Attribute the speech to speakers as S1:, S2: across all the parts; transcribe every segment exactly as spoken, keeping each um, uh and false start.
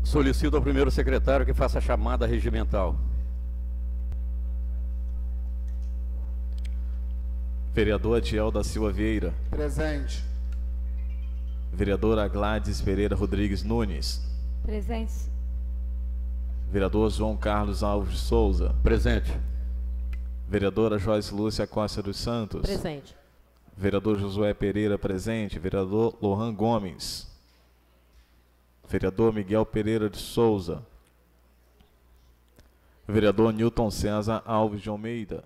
S1: Solicito ao primeiro secretário que faça a chamada regimental.
S2: Vereador Adiel da Silva Vieira.
S3: Presente.
S2: Vereadora Gladys Pereira Rodrigues Nunes.
S4: Presente.
S2: Vereador João Carlos Alves de Souza.
S1: Presente.
S2: Vereadora Joyce Lúcia Costa dos Santos.
S4: Presente.
S2: Vereador Josué Pereira presente. Vereador Lohan Gomes. Vereador Miguel Pereira de Souza. Vereador Newton César Alves de Almeida.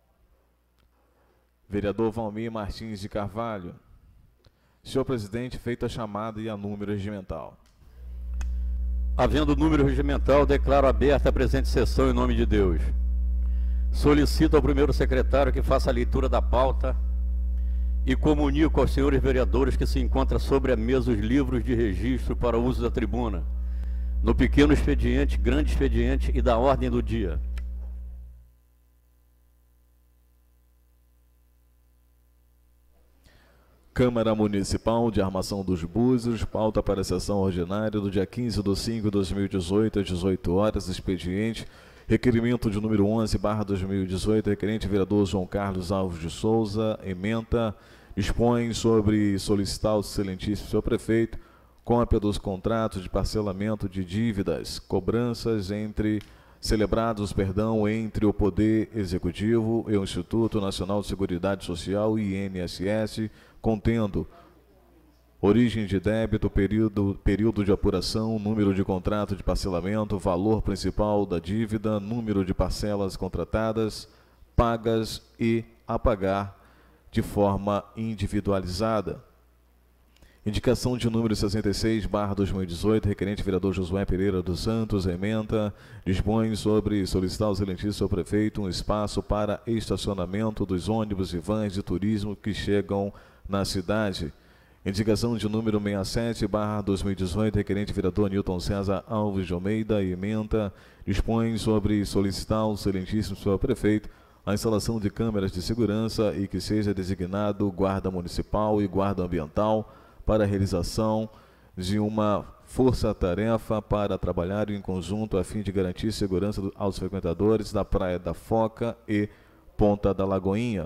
S2: Vereador Valmir Martins de Carvalho. Senhor presidente, feita a chamada e a número regimental.
S1: Havendo número regimental, declaro aberta a presente sessão em nome de Deus. Solicito ao primeiro secretário que faça a leitura da pauta e comunico aos senhores vereadores que se encontra sobre a mesa os livros de registro para o uso da tribuna, no pequeno expediente, grande expediente e da ordem do dia.
S2: Câmara Municipal de Armação dos Búzios, pauta para a sessão ordinária do dia quinze de cinco de dois mil e dezoito, às dezoito horas, expediente, requerimento de número onze barra dois mil e dezoito, requerente vereador João Carlos Alves de Souza, ementa, expõe sobre solicitar ao excelentíssimo senhor prefeito cópia dos contratos de parcelamento de dívidas, cobranças entre celebrados, perdão, entre o Poder Executivo e o Instituto Nacional de Seguridade Social, I N S S, contendo origem de débito, período, período de apuração, número de contrato de parcelamento, valor principal da dívida, número de parcelas contratadas, pagas e a pagar de forma individualizada. Indicação de número sessenta e seis barra dois mil e dezoito, requerente vereador Josué Pereira dos Santos, ementa, dispõe sobre solicitar ao excelentíssimo senhor prefeito um espaço para estacionamento dos ônibus e vans de turismo que chegam na cidade. Indicação de número sessenta e sete barra dois mil e dezoito, requerente vereador Newton César Alves de Almeida, ementa, dispõe sobre solicitar ao excelentíssimo senhor prefeito a instalação de câmeras de segurança e que seja designado guarda municipal e guarda ambiental para a realização de uma força-tarefa para trabalhar em conjunto a fim de garantir segurança aos frequentadores da Praia da Foca e Ponta da Lagoinha.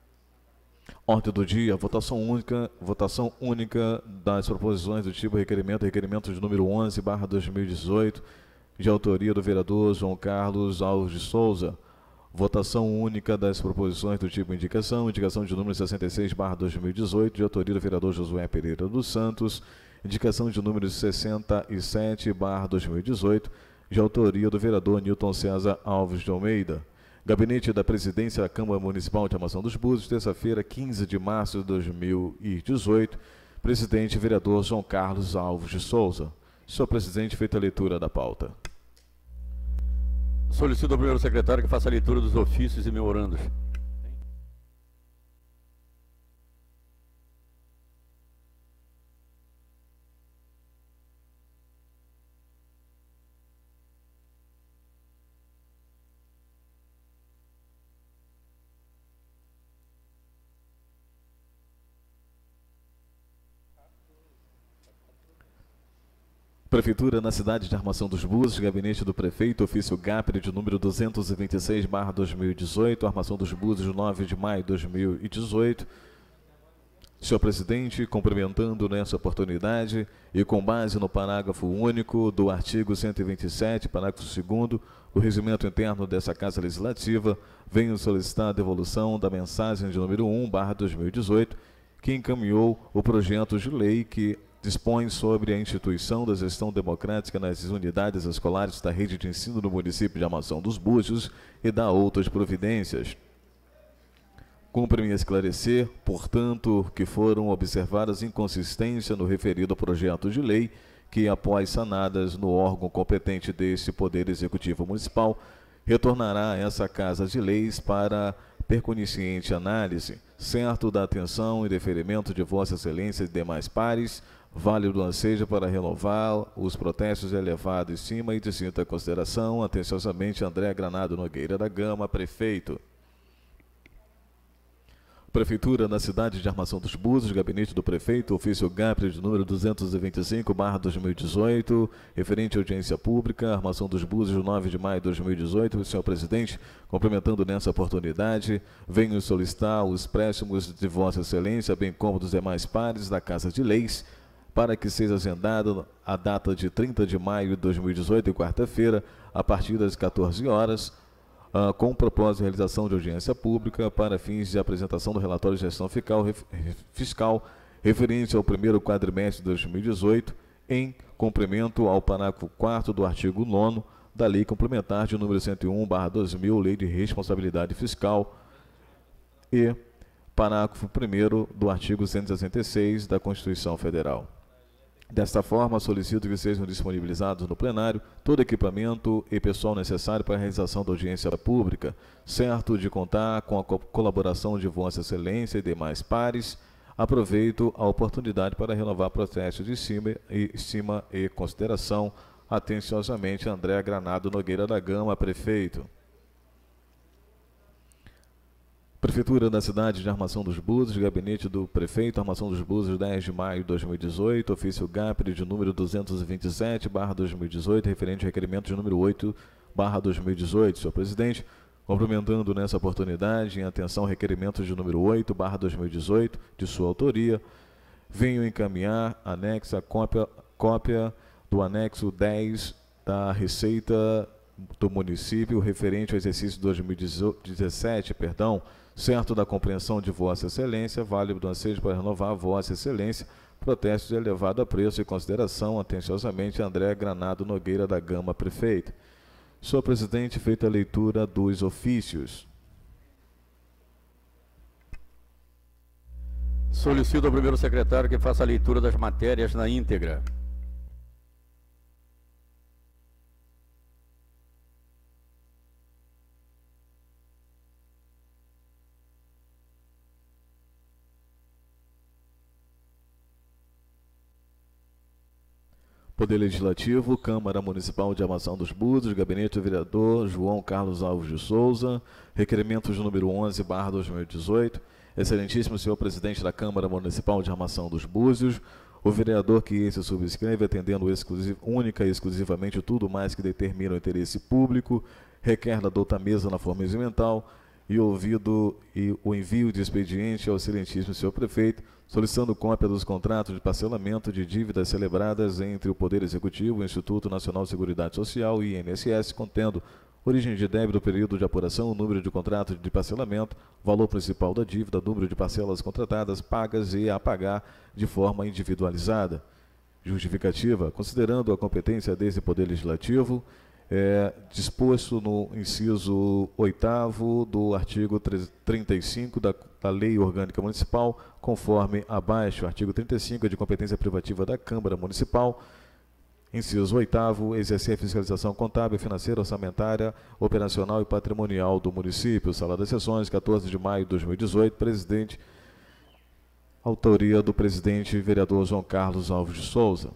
S2: Ordem do dia, votação única, votação única das proposições do tipo requerimento, requerimento de número onze barra dois mil e dezoito, de autoria do vereador João Carlos Alves de Souza. Votação única das proposições do tipo indicação, indicação de número sessenta e seis barra dois mil e dezoito, de autoria do vereador Josué Pereira dos Santos, indicação de número sessenta e sete barra dois mil e dezoito, de autoria do vereador Newton César Alves de Almeida. Gabinete da Presidência da Câmara Municipal de Armação dos Búzios, terça-feira, quinze de março de dois mil e dezoito, presidente vereador João Carlos Alves de Souza. Senhor presidente, feita a leitura da pauta.
S1: Solicito ao primeiro secretário que faça a leitura dos ofícios e memorandos.
S2: Prefeitura na cidade de Armação dos Búzios, gabinete do prefeito, ofício G A P R de número duzentos e vinte e seis barra dois mil e dezoito, Armação dos Búzios, nove de maio de dois mil e dezoito. Senhor presidente, cumprimentando nessa oportunidade e com base no parágrafo único do artigo cento e vinte e sete, parágrafo segundo, do regimento interno dessa Casa Legislativa, venho solicitar a devolução da mensagem de número um barra dois mil e dezoito, que encaminhou o projeto de lei que dispõe sobre a instituição da gestão democrática nas unidades escolares da rede de ensino do município de Armação dos Búzios e dá outras providências. Cumpre-me esclarecer, portanto, que foram observadas inconsistências no referido projeto de lei que, após sanadas no órgão competente deste Poder Executivo Municipal, retornará a essa Casa de Leis para percunisciente análise, certo da atenção e deferimento de Vossa Excelência e demais pares, válido seja para renovar os protestos de elevada estima e distinta consideração, atenciosamente André Granado Nogueira da Gama, prefeito. Prefeitura na cidade de Armação dos Búzios, gabinete do prefeito, ofício G A P R de número duzentos e vinte e cinco barra dois mil e dezoito, referente à audiência pública, Armação dos Búzios, nove de maio de dois mil e dezoito. Senhor presidente, cumprimentando nessa oportunidade, venho solicitar os préstimos de Vossa Excelência, bem como dos demais pares da Casa de Leis, para que seja agendada a data de trinta de maio de dois mil e dezoito, quarta-feira, a partir das quatorze horas, Uh, com o propósito de realização de audiência pública para fins de apresentação do relatório de gestão fiscal, ref, fiscal referente ao primeiro quadrimestre de dois mil e dezoito, em cumprimento ao parágrafo quarto do artigo nono da Lei Complementar de número cento e um barra dois mil, Lei de Responsabilidade Fiscal, e parágrafo primeiro do artigo cento e sessenta e seis da Constituição Federal. Desta forma, solicito que sejam disponibilizados no plenário todo equipamento e pessoal necessário para a realização da audiência pública, certo de contar com a co colaboração de Vossa Excelência e demais pares. Aproveito a oportunidade para renovar protesto de estima e, estima e consideração. Atenciosamente, André Granado Nogueira da Gama, prefeito. Prefeitura da cidade de Armação dos Búzios, gabinete do prefeito, Armação dos Búzios, dez de maio de dois mil e dezoito, ofício G A P R de número duzentos e vinte e sete barra dois mil e dezoito, referente ao requerimento de número oito barra dois mil e dezoito. Senhor presidente, cumprimentando nessa oportunidade, em atenção ao requerimento de número oito barra dois mil e dezoito, de sua autoria, venho encaminhar anexa cópia, cópia do anexo dez da Receita do município, referente ao exercício dois mil e dezessete, perdão, certo da compreensão de Vossa Excelência, válido do ansejo para renovar Vossa Excelência, protesto de elevado apreço e consideração. Atenciosamente, André Granado Nogueira da Gama, prefeito. Senhor presidente, feita a leitura dos ofícios.
S1: Solicito ao primeiro secretário que faça a leitura das matérias na íntegra.
S2: Poder Legislativo, Câmara Municipal de Armação dos Búzios, gabinete do vereador João Carlos Alves de Souza, requerimentos número onze barra dois mil e dezoito. Excelentíssimo senhor presidente da Câmara Municipal de Armação dos Búzios, o vereador que esse subscreve, atendendo exclusiv, única e exclusivamente tudo mais que determina o interesse público, requer da douta mesa na forma regimental e ouvido e o envio de expediente ao excelentíssimo senhor prefeito, solicitando cópia dos contratos de parcelamento de dívidas celebradas entre o Poder Executivo, o Instituto Nacional de Seguridade Social e I N S S, contendo origem de débito, período de apuração, número de contrato de parcelamento, valor principal da dívida, número de parcelas contratadas, pagas e a pagar de forma individualizada. Justificativa: considerando a competência desse Poder Legislativo, é, disposto no inciso oitavo do artigo trinta e cinco da, da Lei Orgânica Municipal, conforme abaixo. Artigo trinta e cinco é de competência privativa da Câmara Municipal. Inciso oitavo, exercer a fiscalização contábil, financeira, orçamentária, operacional e patrimonial do município. Sala das Sessões, quatorze de maio de dois mil e dezoito, presidente, autoria do presidente vereador João Carlos Alves de Souza.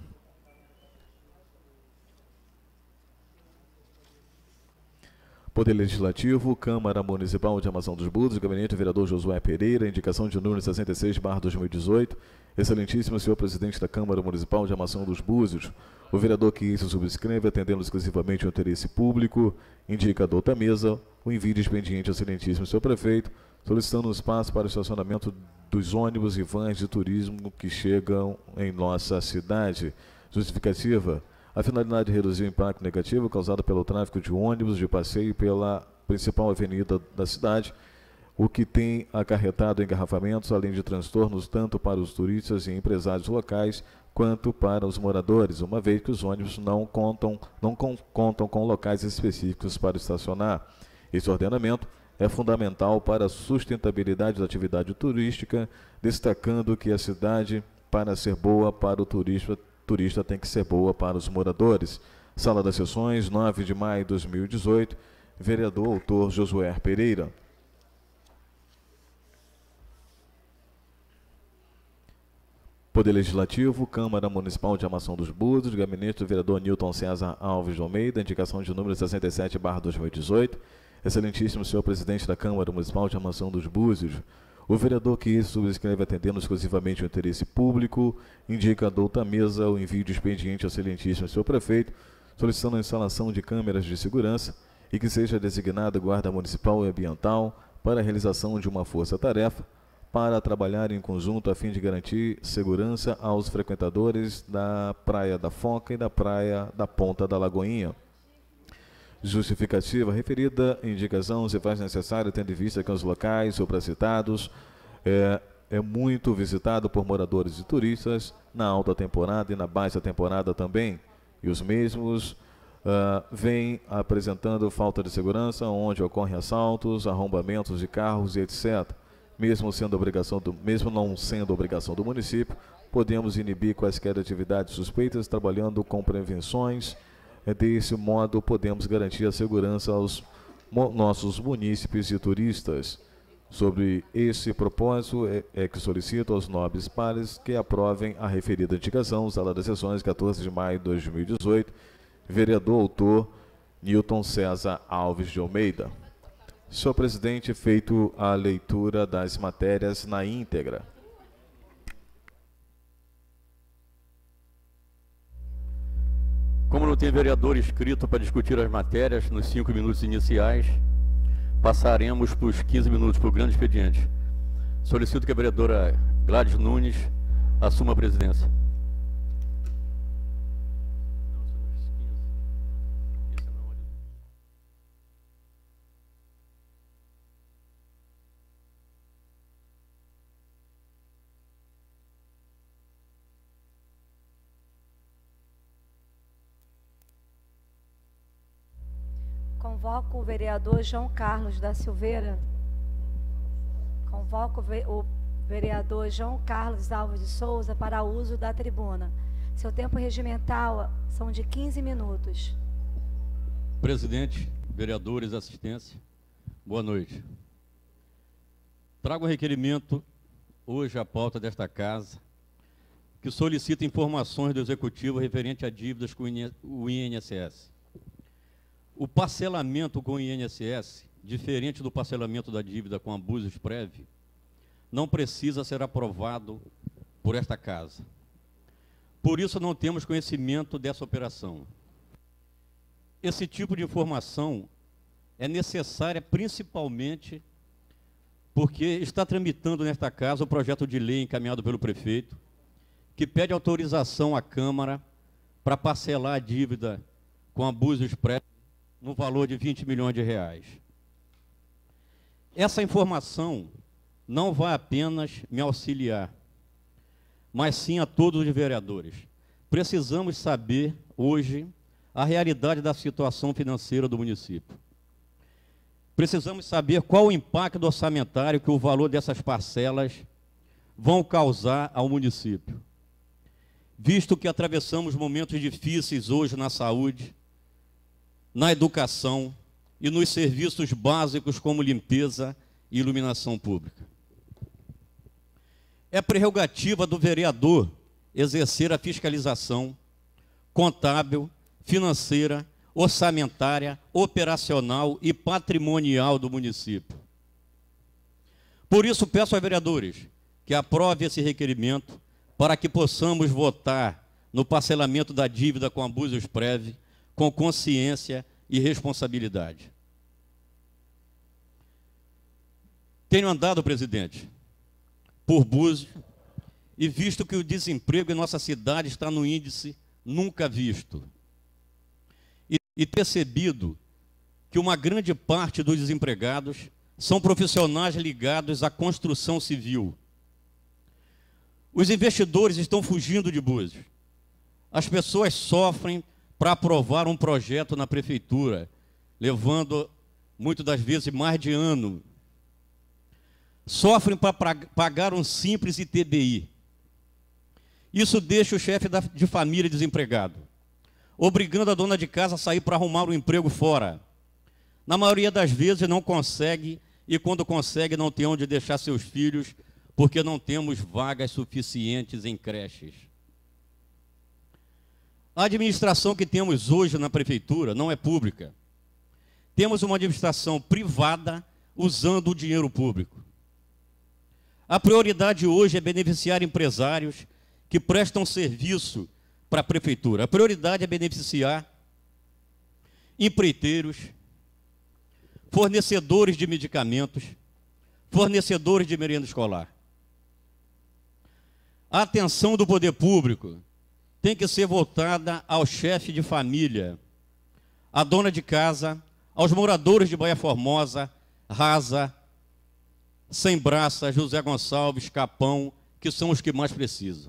S2: Poder Legislativo, Câmara Municipal de Armação dos Búzios, gabinete do vereador Josué Pereira, indicação de número sessenta e seis barra dois mil e dezoito. Excelentíssimo senhor presidente da Câmara Municipal de Armação dos Búzios, o vereador que isso subscreve, atendendo exclusivamente ao interesse público, indica a douta mesa o envio de expediente ao excelentíssimo senhor prefeito, solicitando um espaço para o estacionamento dos ônibus e vans de turismo que chegam em nossa cidade. Justificativa: a finalidade de reduzir o impacto negativo causado pelo tráfego de ônibus de passeio pela principal avenida da cidade, o que tem acarretado engarrafamentos, além de transtornos tanto para os turistas e empresários locais, quanto para os moradores, uma vez que os ônibus não contam, não com, contam com locais específicos para estacionar. Esse ordenamento é fundamental para a sustentabilidade da atividade turística, destacando que a cidade, para ser boa para o turista, turista tem que ser boa para os moradores. Sala das Sessões, nove de maio de dois mil e dezoito, vereador autor Josué Pereira. Poder Legislativo, Câmara Municipal de Armação dos Búzios, gabinete do vereador Nilton César Alves de Almeida, indicação de número sessenta e sete barra dois mil e dezoito. Excelentíssimo senhor presidente da Câmara Municipal de Armação dos Búzios, O vereador que subscreve atendendo exclusivamente o interesse público indica a douta mesa o envio de expediente ao excelentíssimo senhor prefeito, solicitando a instalação de câmeras de segurança e que seja designada guarda municipal e ambiental para a realização de uma força-tarefa para trabalhar em conjunto a fim de garantir segurança aos frequentadores da Praia da Foca e da Praia da Ponta da Lagoinha. Justificativa referida indicação se faz necessário, tendo em vista que os locais supracitados é, é muito visitado por moradores e turistas na alta temporada e na baixa temporada também, e os mesmos uh, vêm apresentando falta de segurança, onde ocorrem assaltos, arrombamentos de carros e etcétera. Mesmo sendo obrigação do, mesmo não sendo obrigação do município, podemos inibir quaisquer atividades suspeitas trabalhando com prevenções. Desse modo, podemos garantir a segurança aos nossos munícipes e turistas. Sobre esse propósito, é, é que solicito aos nobres pares que aprovem a referida indicação, sala das sessões, quatorze de maio de dois mil e dezoito, vereador autor Newton César Alves de Almeida. Senhor presidente, feito a leitura das matérias na íntegra.
S1: Como não tem vereador inscrito para discutir as matérias nos cinco minutos iniciais, passaremos para os quinze minutos para o grande expediente. Solicito que a vereadora Gladys Nunes assuma a presidência.
S3: Convoco o vereador João Carlos da Silveira. Convoco o vereador João Carlos Alves de Souza para uso da tribuna. Seu tempo regimental são de quinze minutos.
S1: Presidente, vereadores, assistência, boa noite. Trago um requerimento hoje à pauta desta casa, que solicita informações do Executivo referente a dívidas com o I N S S. O parcelamento com o I N S S, diferente do parcelamento da dívida com abusos prévios, não precisa ser aprovado por esta casa. Por isso, não temos conhecimento dessa operação. Esse tipo de informação é necessária principalmente porque está tramitando nesta casa o projeto de lei encaminhado pelo prefeito, que pede autorização à Câmara para parcelar a dívida com abusos prévios no valor de vinte milhões de reais. Essa informação não vai apenas me auxiliar, mas sim a todos os vereadores. Precisamos saber, hoje, a realidade da situação financeira do município. Precisamos saber qual o impacto orçamentário que o valor dessas parcelas vão causar ao município. Visto que atravessamos momentos difíceis hoje na saúde, na educação e nos serviços básicos como limpeza e iluminação pública. É prerrogativa do vereador exercer a fiscalização contábil, financeira, orçamentária, operacional e patrimonial do município. Por isso, peço aos vereadores que aprovem esse requerimento para que possamos votar no parcelamento da dívida com abusos prévios, com consciência e responsabilidade. Tenho andado, presidente, por Búzios e visto que o desemprego em nossa cidade está no índice nunca visto. E, e percebido que uma grande parte dos desempregados são profissionais ligados à construção civil. Os investidores estão fugindo de Búzios. As pessoas sofrem para aprovar um projeto na prefeitura, levando, muitas das vezes, mais de ano. Sofrem para pagar um simples I T B I. Isso deixa o chefe da, de família desempregado, obrigando a dona de casa a sair para arrumar um emprego fora. Na maioria das vezes não consegue, e quando consegue não tem onde deixar seus filhos, porque não temos vagas suficientes em creches. A administração que temos hoje na prefeitura não é pública. Temos uma administração privada usando o dinheiro público. A prioridade hoje é beneficiar empresários que prestam serviço para a prefeitura. A prioridade é beneficiar empreiteiros, fornecedores de medicamentos, fornecedores de merenda escolar. A atenção do poder público tem que ser voltada ao chefe de família, à dona de casa, aos moradores de Baía Formosa, Rasa, Sem Braça, José Gonçalves, Capão, que são os que mais precisam.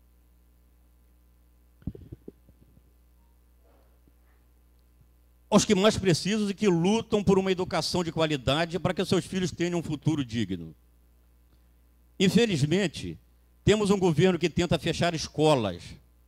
S1: Aos que mais precisam e que lutam por uma educação de qualidade para que seus filhos tenham um futuro digno. Infelizmente, temos um governo que tenta fechar escolas.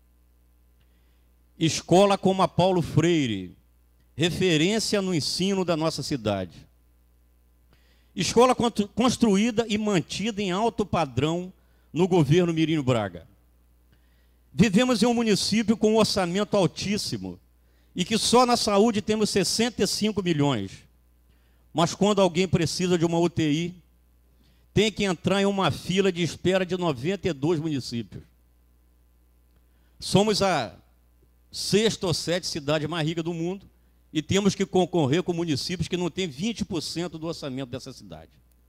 S1: Escola como a Paulo Freire, referência no ensino da nossa cidade. Escola construída e mantida em alto padrão no governo Mirinho Braga. Vivemos em um município com um orçamento altíssimo e que só na saúde temos sessenta e cinco milhões. Mas quando alguém precisa de uma U T I, tem que entrar em uma fila de espera de noventa e dois municípios. Somos a sexta ou sétima cidade mais rica do mundo e temos que concorrer com municípios que não têm vinte por cento do orçamento dessa cidade.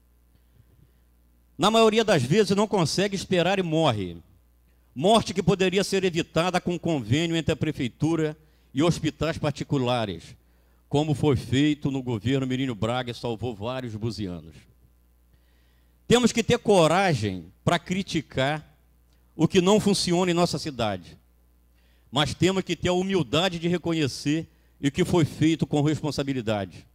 S1: Na maioria das vezes não consegue esperar e morre. Morte que poderia ser evitada com convênio entre a prefeitura e hospitais particulares, como foi feito no governo Mirinho Braga e salvou vários buzianos. Temos que ter coragem para criticar o que não funciona em nossa cidade, mas temos que ter a humildade de reconhecer o que foi feito com responsabilidade.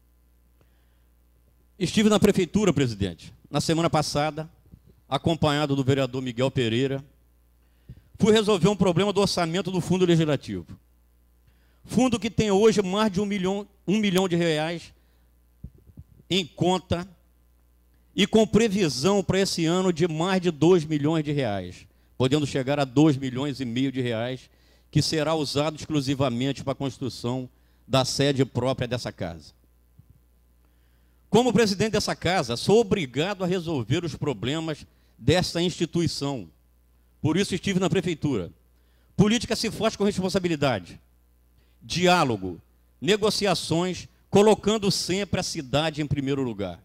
S1: Estive na prefeitura, presidente, na semana passada, acompanhado do vereador Miguel Pereira. Fui resolver um problema do orçamento do Fundo Legislativo. Fundo que tem hoje mais de um milhão, um milhão de reais em conta e com previsão para esse ano de mais de dois milhões de reais, podendo chegar a dois milhões e meio de reais, que será usado exclusivamente para a construção da sede própria dessa casa. Como presidente dessa casa, sou obrigado a resolver os problemas dessa instituição. Por isso estive na prefeitura. Política se faz com responsabilidade, diálogo, negociações, colocando sempre a cidade em primeiro lugar.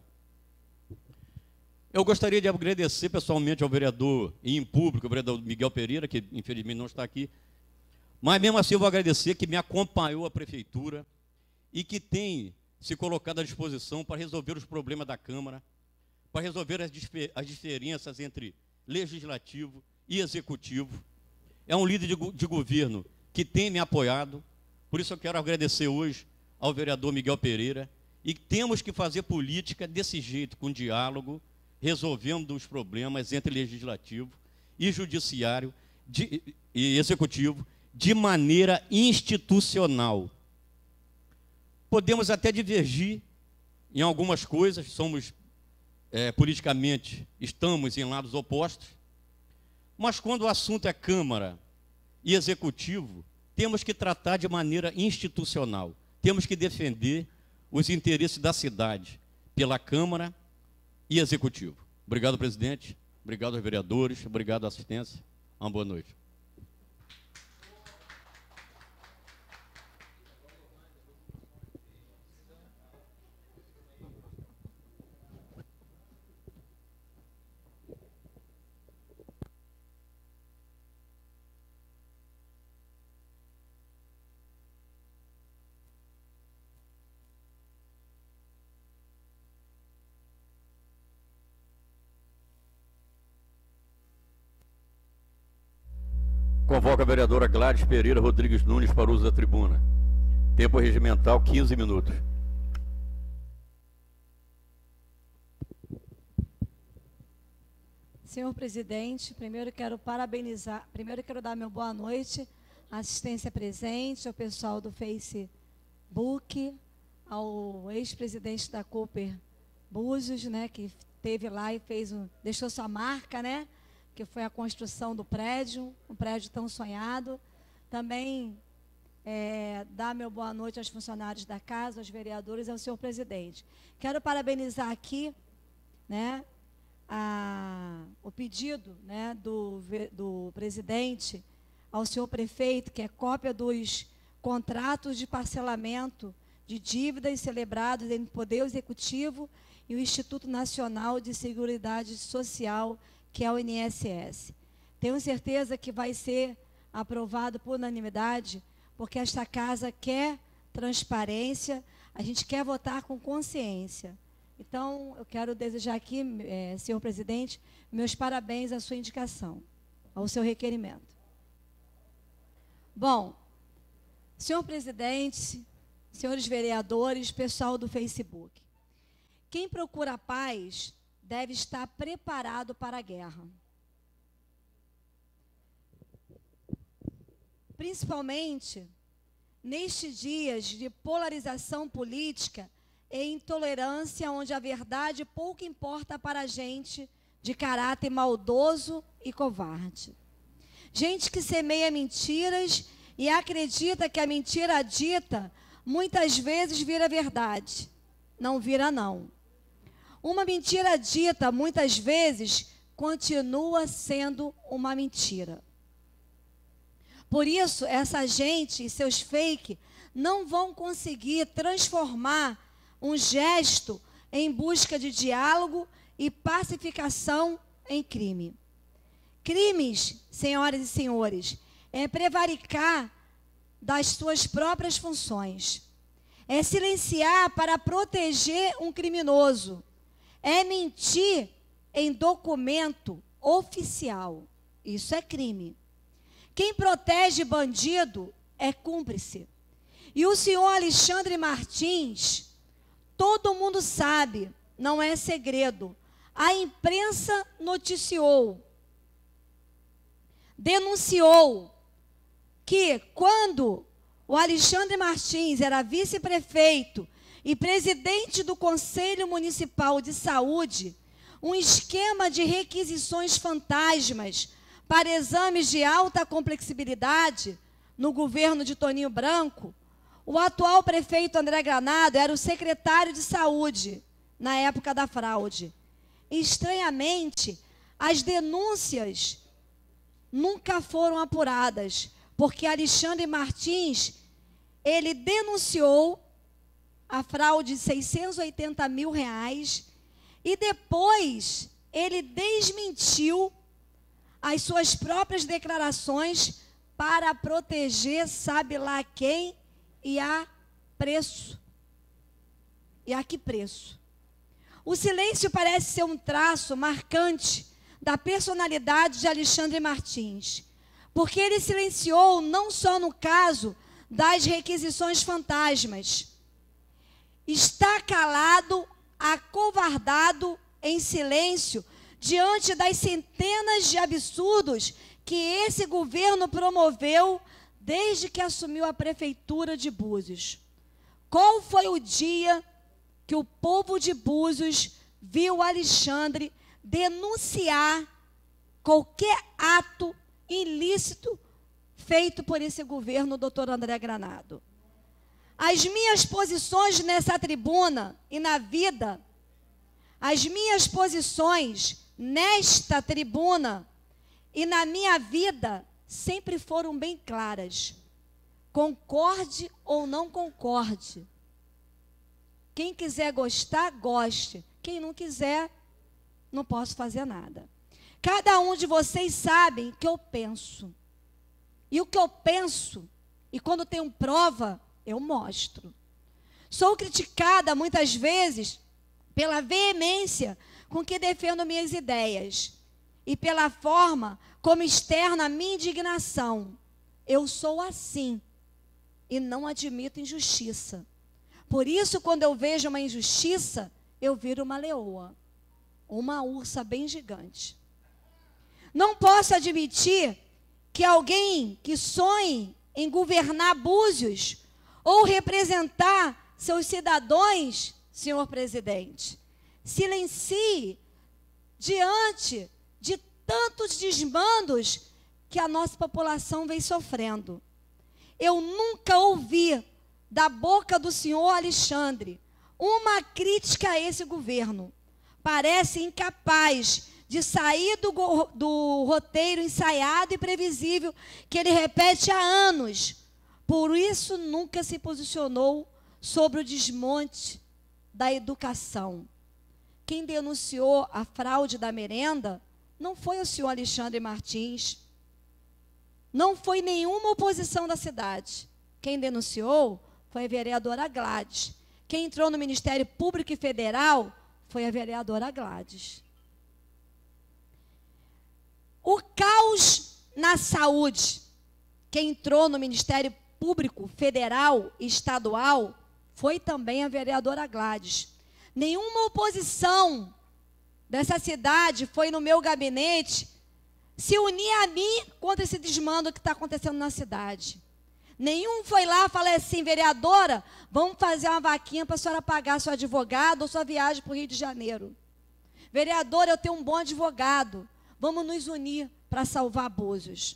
S1: Eu gostaria de agradecer pessoalmente ao vereador e em público, o vereador Miguel Pereira, que infelizmente não está aqui, mas mesmo assim eu vou agradecer que me acompanhou à prefeitura e que tem se colocado à disposição para resolver os problemas da Câmara, para resolver as, as diferenças entre legislativo e executivo. É um líder de, de governo que tem me apoiado, por isso eu quero agradecer hoje ao vereador Miguel Pereira, e temos que fazer política desse jeito, com diálogo, resolvendo os problemas entre legislativo e judiciário de, e executivo de maneira institucional. Podemos até divergir em algumas coisas, somos é, politicamente, estamos em lados opostos, mas quando o assunto é Câmara e Executivo, temos que tratar de maneira institucional, temos que defender os interesses da cidade pela Câmara e Executivo. Obrigado, presidente. Obrigado aos vereadores. Obrigado à assistência. Uma boa noite. Convoca a vereadora Gladys Pereira Rodrigues Nunes para o uso da tribuna. Tempo regimental, quinze minutos.
S3: Senhor presidente, primeiro quero parabenizar, primeiro quero dar meu boa noite à assistência presente, ao pessoal do Facebook, ao ex-presidente da Cooper Búzios, né, que esteve lá e fez um, deixou sua marca, né? Que foi a construção do prédio, um prédio tão sonhado. Também é, dar meu boa noite aos funcionários da casa, aos vereadores e ao senhor presidente. Quero parabenizar aqui, né, a, o pedido, né, do, do presidente ao senhor prefeito, que é cópia dos contratos de parcelamento de dívidas celebrados entre o Poder Executivo e o Instituto Nacional de Seguridade Social, que é o I N S S. Tenho certeza que vai ser aprovado por unanimidade, porque esta casa quer transparência, a gente quer votar com consciência. Então, eu quero desejar aqui, é, senhor presidente, meus parabéns à sua indicação, ao seu requerimento. Bom, senhor presidente, senhores vereadores, pessoal do Facebook, quem procura a paz deve estar preparado para a guerra. Principalmente nestes dias de polarização política e intolerância, onde a verdade pouco importa para a gente de caráter maldoso e covarde. Gente que semeia mentiras e acredita que a mentira dita muitas vezes vira verdade. Não vira, não. Uma mentira dita muitas vezes continua sendo uma mentira. Por isso, essa gente e seus fake não vão conseguir transformar um gesto em busca de diálogo e pacificação em crime. Crimes, senhoras e senhores, é prevaricar das suas próprias funções. É silenciar para proteger um criminoso. É mentir em documento oficial. Isso é crime. Quem protege bandido é cúmplice. E o senhor Alexandre Martins, todo mundo sabe, não é segredo. A imprensa noticiou, denunciou que quando o Alexandre Martins era vice-prefeito e presidente do Conselho Municipal de Saúde, um esquema de requisições fantasmas para exames de alta complexibilidade no governo de Toninho Branco, o atual prefeito André Granado era o secretário de saúde na época da fraude. Estranhamente, as denúncias nunca foram apuradas, porque Alexandre Martins, ele denunciou a fraude de seiscentos e oitenta mil reais e depois ele desmentiu as suas próprias declarações para proteger, sabe lá quem e a preço. E a que preço? O silêncio parece ser um traço marcante da personalidade de Alexandre Martins, porque ele silenciou não só no caso das requisições fantasmas, está calado, acovardado, em silêncio, diante das centenas de absurdos que esse governo promoveu desde que assumiu a prefeitura de Búzios. Qual foi o dia que o povo de Búzios viu Alexandre denunciar qualquer ato ilícito feito por esse governo, doutor André Granado? As minhas posições nessa tribuna e na vida, as minhas posições nesta tribuna e na minha vida sempre foram bem claras. Concorde ou não concorde. Quem quiser gostar, goste. Quem não quiser, não posso fazer nada. Cada um de vocês sabe o que eu penso. E o que eu penso, e quando tenho prova, eu mostro. Sou criticada muitas vezes pela veemência com que defendo minhas ideias e pela forma como externo a minha indignação. Eu sou assim e não admito injustiça. Por isso, quando eu vejo uma injustiça, eu viro uma leoa, uma ursa bem gigante. Não posso admitir que alguém que sonhe em governar Búzios ou representar seus cidadãos, senhor presidente, silencie diante de tantos desmandos que a nossa população vem sofrendo. Eu nunca ouvi da boca do senhor Alexandre uma crítica a esse governo, parece incapaz de sair do, do roteiro ensaiado e previsível que ele repete há anos. Por isso, nunca se posicionou sobre o desmonte da educação. Quem denunciou a fraude da merenda não foi o senhor Alexandre Martins, não foi nenhuma oposição da cidade. Quem denunciou foi a vereadora Gladys. Quem entrou no Ministério Público e Federal foi a vereadora Gladys. O caos na saúde, quem entrou no Ministério Público Federal e Estadual foi também a vereadora Gladys. Nenhuma oposição dessa cidade foi no meu gabinete se unir a mim contra esse desmando que está acontecendo na cidade. Nenhum foi lá e falou assim, vereadora, vamos fazer uma vaquinha para a senhora pagar seu advogado ou sua viagem para o Rio de Janeiro. Vereadora, eu tenho um bom advogado, vamos nos unir para salvar Búzios.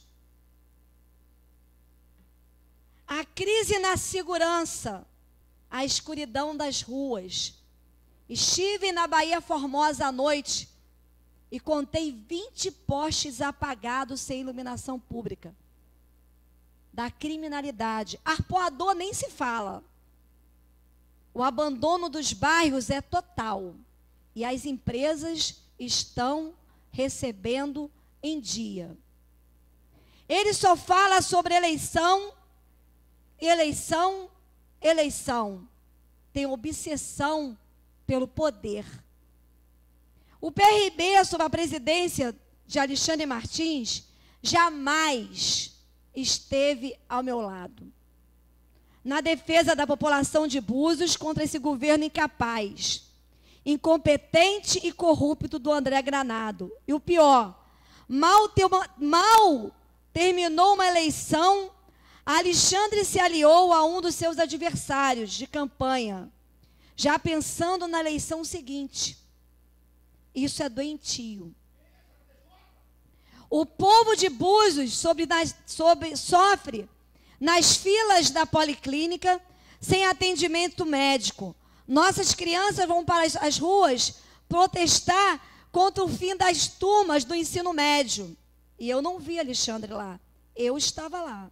S3: A crise na segurança, a escuridão das ruas. Estive na Baía Formosa à noite e contei vinte postes apagados sem iluminação pública. Da criminalidade. Arpoador nem se fala. O abandono dos bairros é total. E as empresas estão recebendo em dia. Ele só fala sobre eleição, eleição, eleição. Tem obsessão pelo poder. O P R B, sob a presidência de Alexandre Martins, jamais esteve ao meu lado na defesa da população de Búzios contra esse governo incapaz, incompetente e corrupto do André Granado. E o pior, mal, ter uma, mal terminou uma eleição, Alexandre se aliou a um dos seus adversários de campanha, já pensando na eleição seguinte. Isso é doentio. O povo de Búzios sobre, nas, sobre, sofre nas filas da policlínica sem atendimento médico. Nossas crianças vão para as, as ruas protestar contra o fim das turmas do ensino médio. E eu não vi Alexandre lá. Eu estava lá.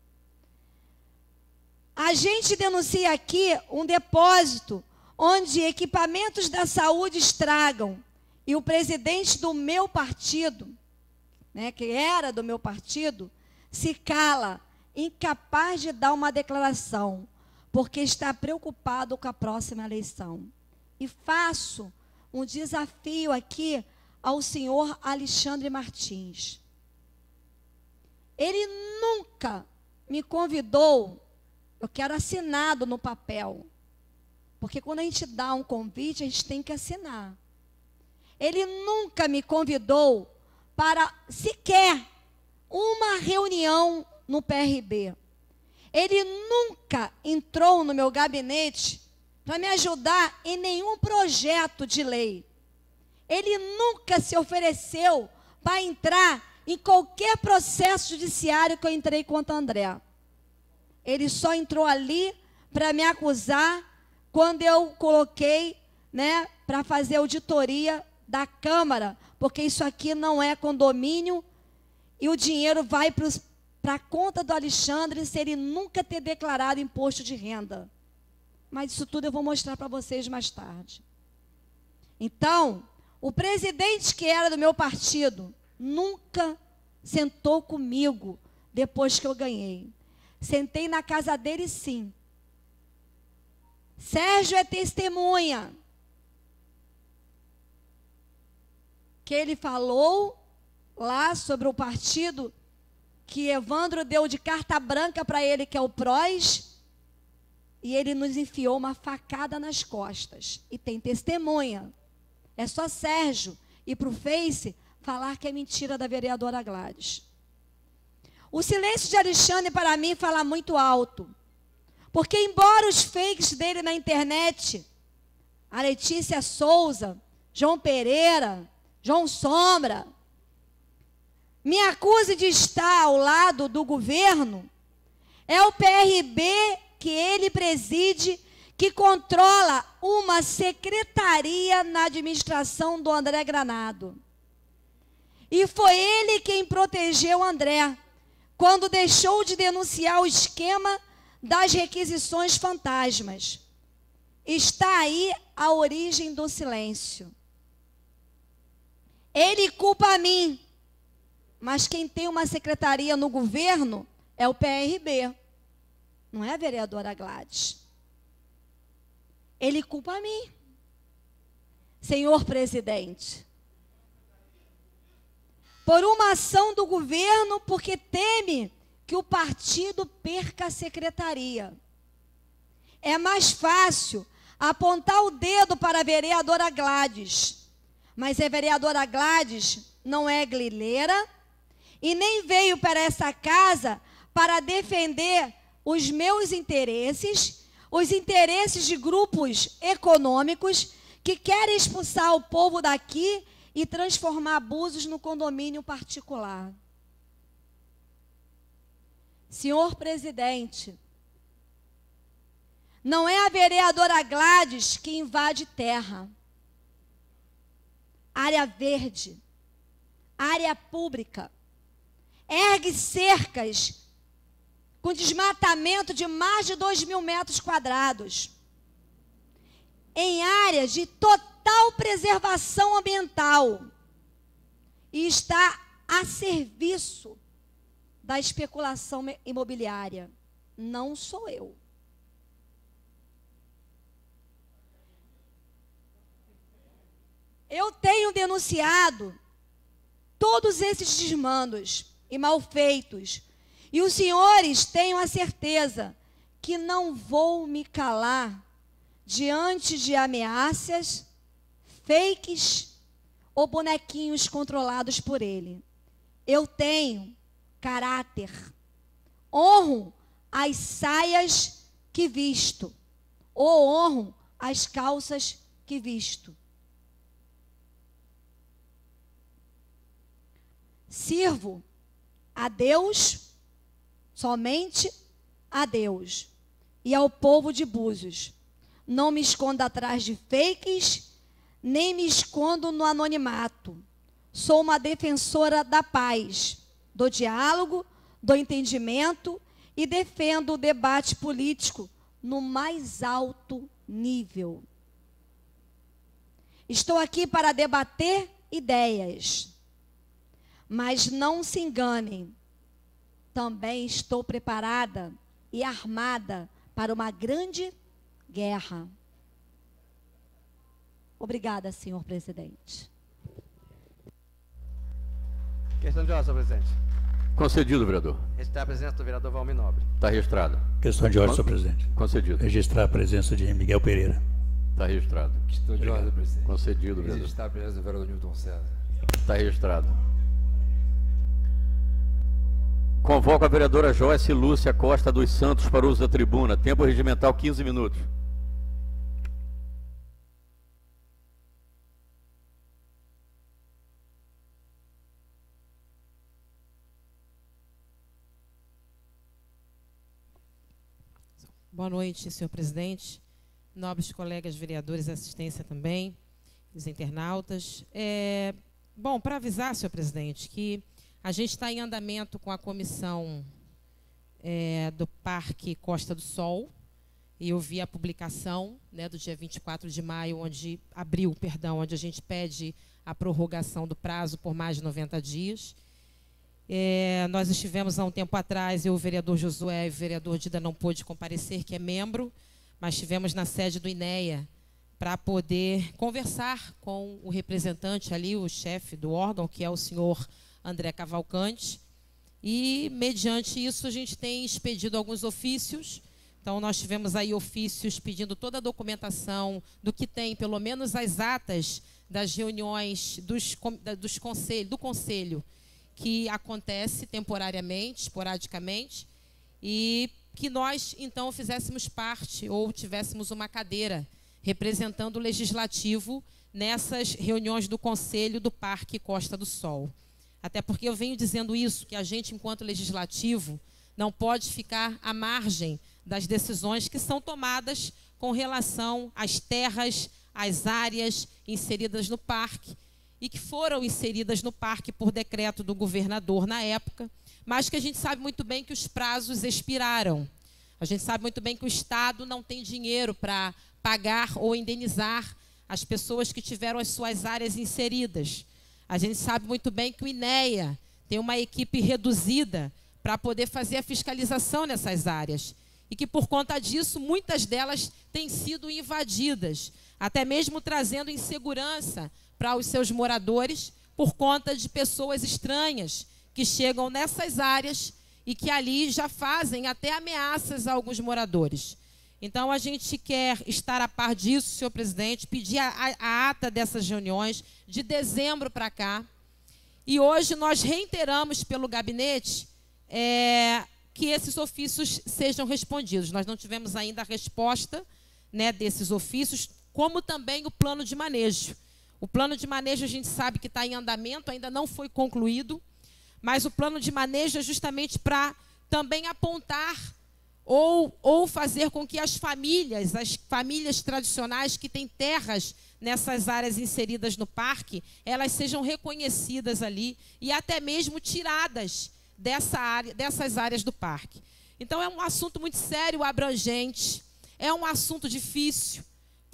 S3: A gente denuncia aqui um depósito onde equipamentos da saúde estragam. E o presidente do meu partido, né, que era do meu partido, se cala, incapaz de dar uma declaração, porque está preocupado com a próxima eleição. E faço um desafio aqui ao senhor Alexandre Martins. Ele nunca me convidou, eu quero assinado no papel, porque quando a gente dá um convite, a gente tem que assinar. Ele nunca me convidou para sequer uma reunião no P R B. Ele nunca entrou no meu gabinete para me ajudar em nenhum projeto de lei. Ele nunca se ofereceu para entrar em qualquer processo judiciário que eu entrei contra André. Ele só entrou ali para me acusar quando eu coloquei, né, para fazer auditoria da Câmara, porque isso aqui não é condomínio e o dinheiro vai para a conta do Alexandre se ele nunca ter declarado imposto de renda. Mas isso tudo eu vou mostrar para vocês mais tarde. Então, o presidente que era do meu partido nunca sentou comigo depois que eu ganhei. Sentei na casa dele, sim. Sérgio é testemunha que ele falou lá sobre o partido que Evandro deu de carta branca para ele, que é o P R O S, e ele nos enfiou uma facada nas costas. E tem testemunha. É só Sérgio ir para o Face falar que é mentira da vereadora Gladys. O silêncio de Alexandre, para mim, fala muito alto. Porque, embora os fakes dele na internet, a Letícia Souza, João Pereira, João Sombra, me acuse de estar ao lado do governo, é o P R B que ele preside que controla uma secretaria na administração do André Granado. E foi ele quem protegeu André, quando deixou de denunciar o esquema das requisições fantasmas. Está aí a origem do silêncio. Ele culpa a mim, mas quem tem uma secretaria no governo é o P R B, não é a vereadora Gladys. Ele culpa a mim, senhor presidente, por uma ação do governo, porque teme que o partido perca a secretaria. É mais fácil apontar o dedo para a vereadora Gladys, mas a vereadora Gladys não é grileira e nem veio para essa casa para defender os meus interesses, os interesses de grupos econômicos que querem expulsar o povo daqui e transformar abusos no condomínio particular. Senhor presidente, não é a vereadora Gladys que invade terra, área verde, área pública, ergue cercas com desmatamento de mais de dois mil metros quadrados, em áreas de total preservação ambiental, e está a serviço da especulação imobiliária. Não sou eu. Eu tenho denunciado todos esses desmandos e malfeitos, e os senhores tenham a certeza que não vou me calar diante de ameaças, fakes ou bonequinhos controlados por ele. Eu tenho caráter, honro as saias que visto, ou honro as calças que visto. Sirvo a Deus, somente a Deus, e ao povo de Búzios. Não me escondo atrás de fakes, nem me escondo no anonimato. Sou uma defensora da paz, do diálogo, do entendimento e defendo o debate político no mais alto nível. Estou aqui para debater ideias. Mas não se enganem, também estou preparada e armada para uma grande guerra. Obrigada, senhor presidente.
S4: Questão de ordem, senhor presidente.
S1: Concedido, vereador.
S4: Registrar a presença do vereador Valmir Nobre.
S1: Está registrado.
S5: Questão de ordem, senhor presidente.
S1: Concedido.
S5: Registrar a presença de Miguel Pereira.
S1: Está registrado.
S6: Questão de ordem, presidente.
S1: Concedido, vereador.
S6: Registrar a presença do vereador Newton César.
S1: Está registrado. Convoco a vereadora Joyce Lúcia Costa dos Santos para uso da tribuna. Tempo regimental, quinze minutos.
S7: Boa noite, senhor presidente, nobres colegas vereadores, assistência também, os internautas. É, bom, para avisar, senhor presidente, que a gente está em andamento com a comissão é, do Parque Costa do Sol, e eu vi a publicação, né, do dia vinte e quatro de maio, onde abril, perdão, onde a gente pede a prorrogação do prazo por mais de noventa dias. É, nós estivemos há um tempo atrás, eu, o vereador Josué e o vereador Dida não pôde comparecer, que é membro, mas estivemos na sede do INEA para poder conversar com o representante ali, o chefe do órgão, que é o senhor André Cavalcante, e mediante isso a gente tem expedido alguns ofícios. Então nós tivemos aí ofícios pedindo toda a documentação do que tem, pelo menos as atas das reuniões dos, dos conselho, do conselho, que acontece temporariamente, esporadicamente, e que nós então fizéssemos parte ou tivéssemos uma cadeira representando o legislativo nessas reuniões do Conselho do Parque Costa do Sol. Até porque eu venho dizendo isso, que a gente, enquanto legislativo, não pode ficar à margem das decisões que são tomadas com relação às terras, às áreas inseridas no parque e que foram inseridas no parque por decreto do governador na época, mas que a gente sabe muito bem que os prazos expiraram. A gente sabe muito bem que o Estado não tem dinheiro para pagar ou indenizar as pessoas que tiveram as suas áreas inseridas. A gente sabe muito bem que o INEA tem uma equipe reduzida para poder fazer a fiscalização nessas áreas. E que, por conta disso, muitas delas têm sido invadidas, até mesmo trazendo insegurança para os seus moradores, por conta de pessoas estranhas que chegam nessas áreas e que ali já fazem até ameaças a alguns moradores. Então, a gente quer estar a par disso, senhor presidente, pedir a, a, a ata dessas reuniões de dezembro para cá. E hoje nós reiteramos pelo gabinete é, que esses ofícios sejam respondidos. Nós não tivemos ainda a resposta, né, desses ofícios, como também o plano de manejo. O plano de manejo a gente sabe que está em andamento, ainda não foi concluído, mas o plano de manejo é justamente para também apontar ou, ou fazer com que as famílias, as famílias tradicionais que têm terras nessas áreas inseridas no parque, elas sejam reconhecidas ali e até mesmo tiradas dessa área, dessas áreas do parque. Então é um assunto muito sério, abrangente, é um assunto difícil,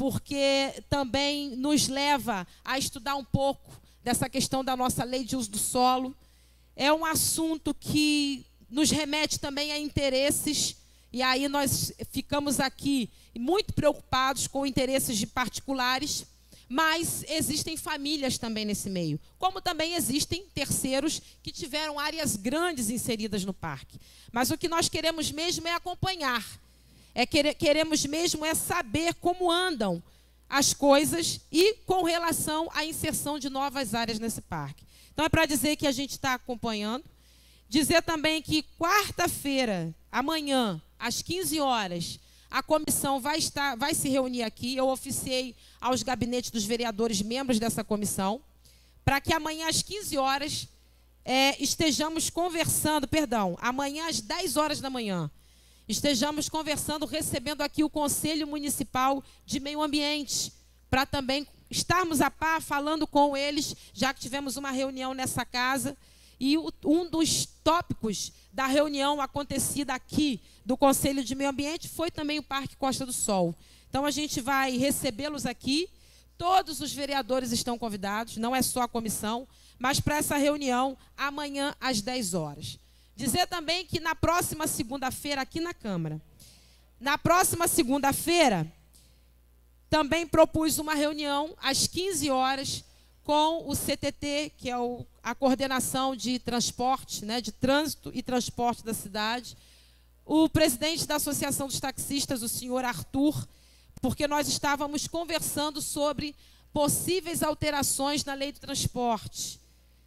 S7: porque também nos leva a estudar um pouco dessa questão da nossa lei de uso do solo. É um assunto que nos remete também a interesses, e aí nós ficamos aqui muito preocupados com interesses de particulares, mas existem famílias também nesse meio, como também existem terceiros que tiveram áreas grandes inseridas no parque. Mas o que nós queremos mesmo é acompanhar, é querer, queremos mesmo é saber como andam as coisas e com relação à inserção de novas áreas nesse parque. Então é para dizer que a gente está acompanhando. Dizer também que quarta-feira, amanhã, às quinze horas, a comissão vai, estar, vai se reunir aqui. Eu oficiei aos gabinetes dos vereadores membros dessa comissão, para que amanhã às quinze horas é, estejamos conversando, perdão, amanhã às dez horas da manhã, estejamos conversando, recebendo aqui o Conselho Municipal de Meio Ambiente, para também estarmos a par, falando com eles, já que tivemos uma reunião nessa casa, e o, um dos tópicos da reunião acontecida aqui do Conselho de Meio Ambiente foi também o Parque Costa do Sol. Então, a gente vai recebê-los aqui, todos os vereadores estão convidados, não é só a comissão, mas para essa reunião, amanhã às dez horas. Dizer também que na próxima segunda-feira, aqui na Câmara, na próxima segunda-feira, também propus uma reunião às quinze horas com o C T T, que é o, a coordenação de transporte, né, de trânsito e transporte da cidade, o presidente da Associação dos Taxistas, o senhor Arthur, porque nós estávamos conversando sobre possíveis alterações na lei do transporte.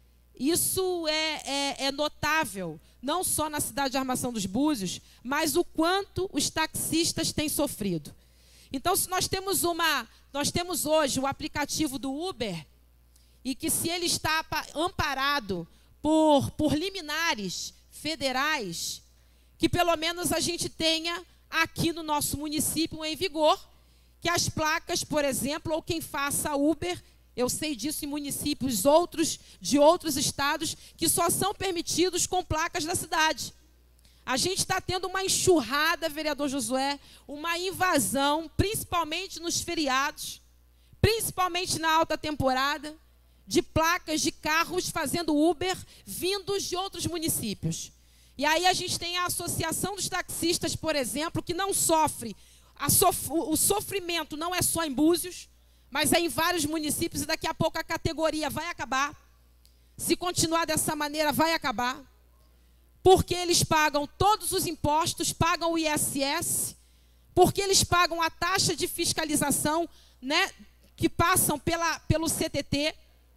S7: Isso é, é, é notável, não só na cidade de Armação dos Búzios, mas o quanto os taxistas têm sofrido. Então, se nós temos uma, nós temos hoje o aplicativo do Uber, e que se ele está amparado por, por liminares federais, que pelo menos a gente tenha aqui no nosso município em vigor, que as placas, por exemplo, ou quem faça Uber, eu sei disso em municípios outros, de outros estados, que só são permitidos com placas da cidade. A gente está tendo uma enxurrada, vereador Josué, uma invasão, principalmente nos feriados, principalmente na alta temporada, de placas de carros fazendo Uber vindos de outros municípios. E aí a gente tem a Associação dos Taxistas, por exemplo, que não sofre, a sof o sofrimento não é só em Búzios, mas é em vários municípios, e daqui a pouco a categoria vai acabar. Se continuar dessa maneira, vai acabar. Porque eles pagam todos os impostos, pagam o I S S, porque eles pagam a taxa de fiscalização, né, que passam pela, pelo C T T,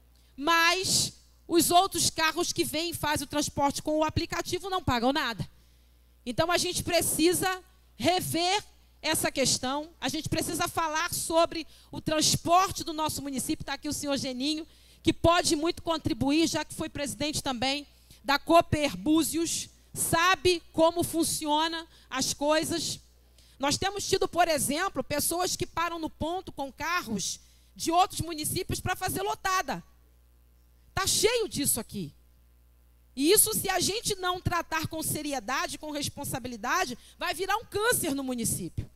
S7: mas os outros carros que vêm e fazem o transporte com o aplicativo não pagam nada. Então, a gente precisa rever essa questão, a gente precisa falar sobre o transporte do nosso município. Está aqui o senhor Geninho, que pode muito contribuir, já que foi presidente também da Cooper Búzios, sabe como funciona as coisas. Nós temos tido, por exemplo, pessoas que param no ponto com carros de outros municípios para fazer lotada. Está cheio disso aqui. E isso, se a gente não tratar com seriedade, com responsabilidade, vai virar um câncer no município.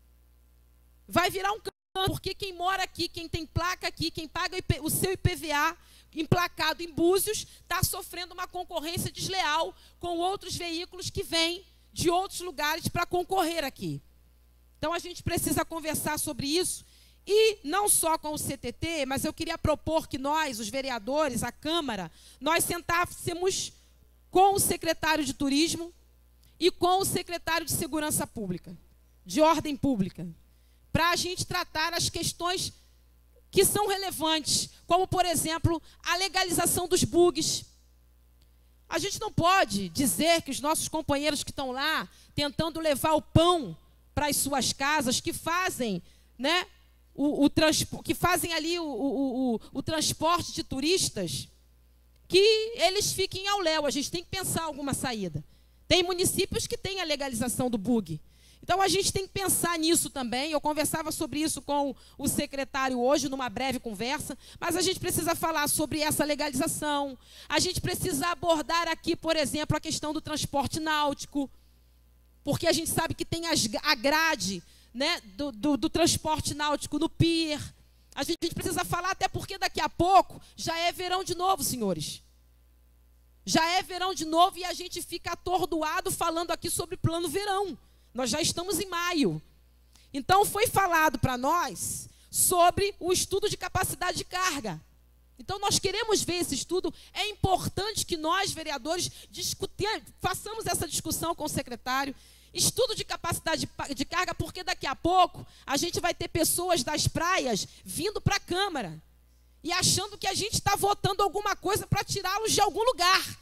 S7: Vai virar um câncer, porque quem mora aqui, quem tem placa aqui, quem paga o seu I P V A emplacado em Búzios, está sofrendo uma concorrência desleal com outros veículos que vêm de outros lugares para concorrer aqui. Então, a gente precisa conversar sobre isso, e não só com o C T T, mas eu queria propor que nós, os vereadores, a Câmara, nós sentássemos com o secretário de Turismo e com o secretário de Segurança Pública, de Ordem Pública, para a gente tratar as questões que são relevantes, como, por exemplo, a legalização dos bugs. A gente não pode dizer que os nossos companheiros que estão lá, tentando levar o pão para as suas casas, que fazem, né, o, o que fazem ali o, o, o, o transporte de turistas, que eles fiquem ao léu. A gente tem que pensar alguma saída. Tem municípios que têm a legalização do bug. Então, a gente tem que pensar nisso também. Eu conversava sobre isso com o secretário hoje, numa breve conversa, mas a gente precisa falar sobre essa legalização. A gente precisa abordar aqui, por exemplo, a questão do transporte náutico, porque a gente sabe que tem as, a grade, né, do, do, do transporte náutico no pier. A gente, a gente precisa falar, até porque daqui a pouco já é verão de novo, senhores. Já é verão de novo e a gente fica atordoado falando aqui sobre plano verão. Nós já estamos em maio. Então, foi falado para nós sobre o estudo de capacidade de carga. Então, nós queremos ver esse estudo. É importante que nós, vereadores, façamos essa discussão com o secretário. Estudo de capacidade de carga, porque daqui a pouco a gente vai ter pessoas das praias vindo para a Câmara e achando que a gente está votando alguma coisa para tirá-los de algum lugar.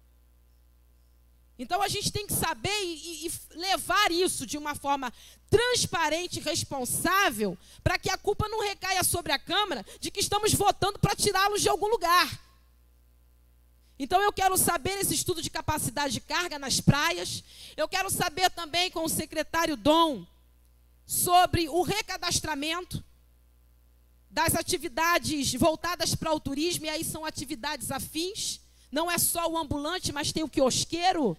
S7: Então, a gente tem que saber e, e levar isso de uma forma transparente e responsável, para que a culpa não recaia sobre a Câmara de que estamos votando para tirá-los de algum lugar. Então, eu quero saber esse estudo de capacidade de carga nas praias. Eu quero saber também com o secretário Dom sobre o recadastramento das atividades voltadas para o turismo, e aí são atividades afins. Não é só o ambulante, mas tem o quiosqueiro,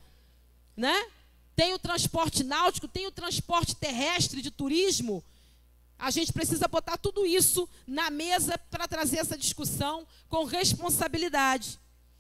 S7: né? Tem o transporte náutico, tem o transporte terrestre de turismo. A gente precisa botar tudo isso na mesa para trazer essa discussão com responsabilidade.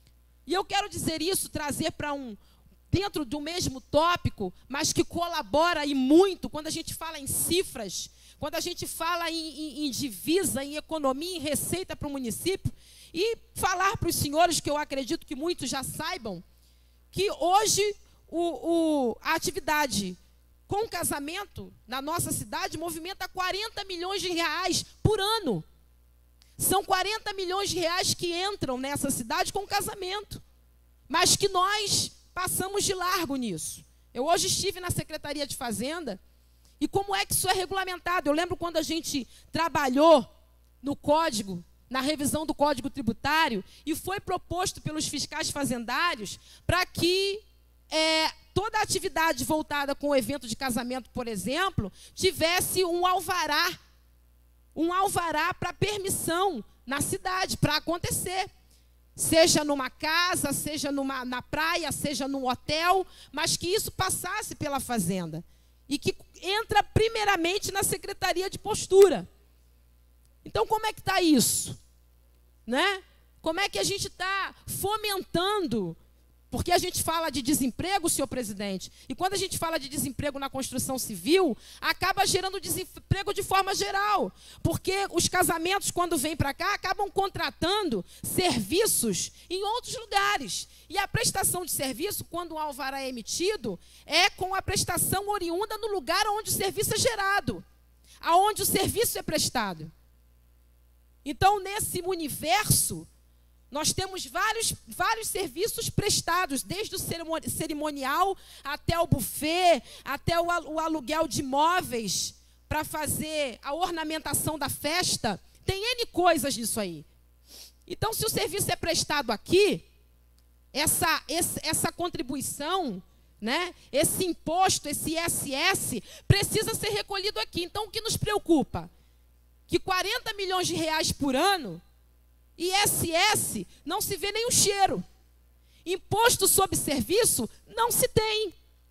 S7: E eu quero dizer isso, trazer para um, dentro do mesmo tópico, mas que colabora e muito, quando a gente fala em cifras, quando a gente fala em, em, em divisa, em economia, em receita para o município, e falar para os senhores, que eu acredito que muitos já saibam, que hoje o, o, a atividade com casamento na nossa cidade movimenta quarenta milhões de reais por ano. São quarenta milhões de reais que entram nessa cidade com casamento, mas que nós passamos de largo nisso. Eu hoje estive na Secretaria de Fazenda, e como é que isso é regulamentado? Eu lembro quando a gente trabalhou no Código, na revisão do Código Tributário, e foi proposto pelos fiscais fazendários para que é, toda a atividade voltada com o evento de casamento, por exemplo, tivesse um alvará, um alvará para permissão na cidade, para acontecer. Seja numa casa, seja numa, na praia, seja num hotel, mas que isso passasse pela fazenda. E que entra primeiramente na Secretaria de Postura. Então, como é que está isso? Né? Como é que a gente está fomentando? Porque a gente fala de desemprego, senhor presidente, e quando a gente fala de desemprego na construção civil, acaba gerando desemprego de forma geral. Porque os casamentos, quando vêm para cá, acabam contratando serviços em outros lugares. E a prestação de serviço, quando o alvará é emitido, é com a prestação oriunda no lugar onde o serviço é gerado, aonde o serviço é prestado. Então, nesse universo, nós temos vários, vários serviços prestados, desde o cerimonial até o buffet, até o, o aluguel de imóveis para fazer a ornamentação da festa. Tem N coisas nisso aí. Então, se o serviço é prestado aqui, essa, essa, essa contribuição né? Esse imposto, esse I S S, precisa ser recolhido aqui. Então, o que nos preocupa? Que quarenta milhões de reais por ano, I S S, não se vê nem o cheiro. Imposto sobre serviço, não se tem.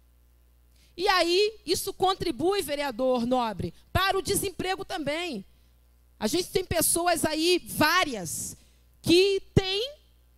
S7: E aí, isso contribui, vereador Nobre, para o desemprego também. A gente tem pessoas aí, várias, que têm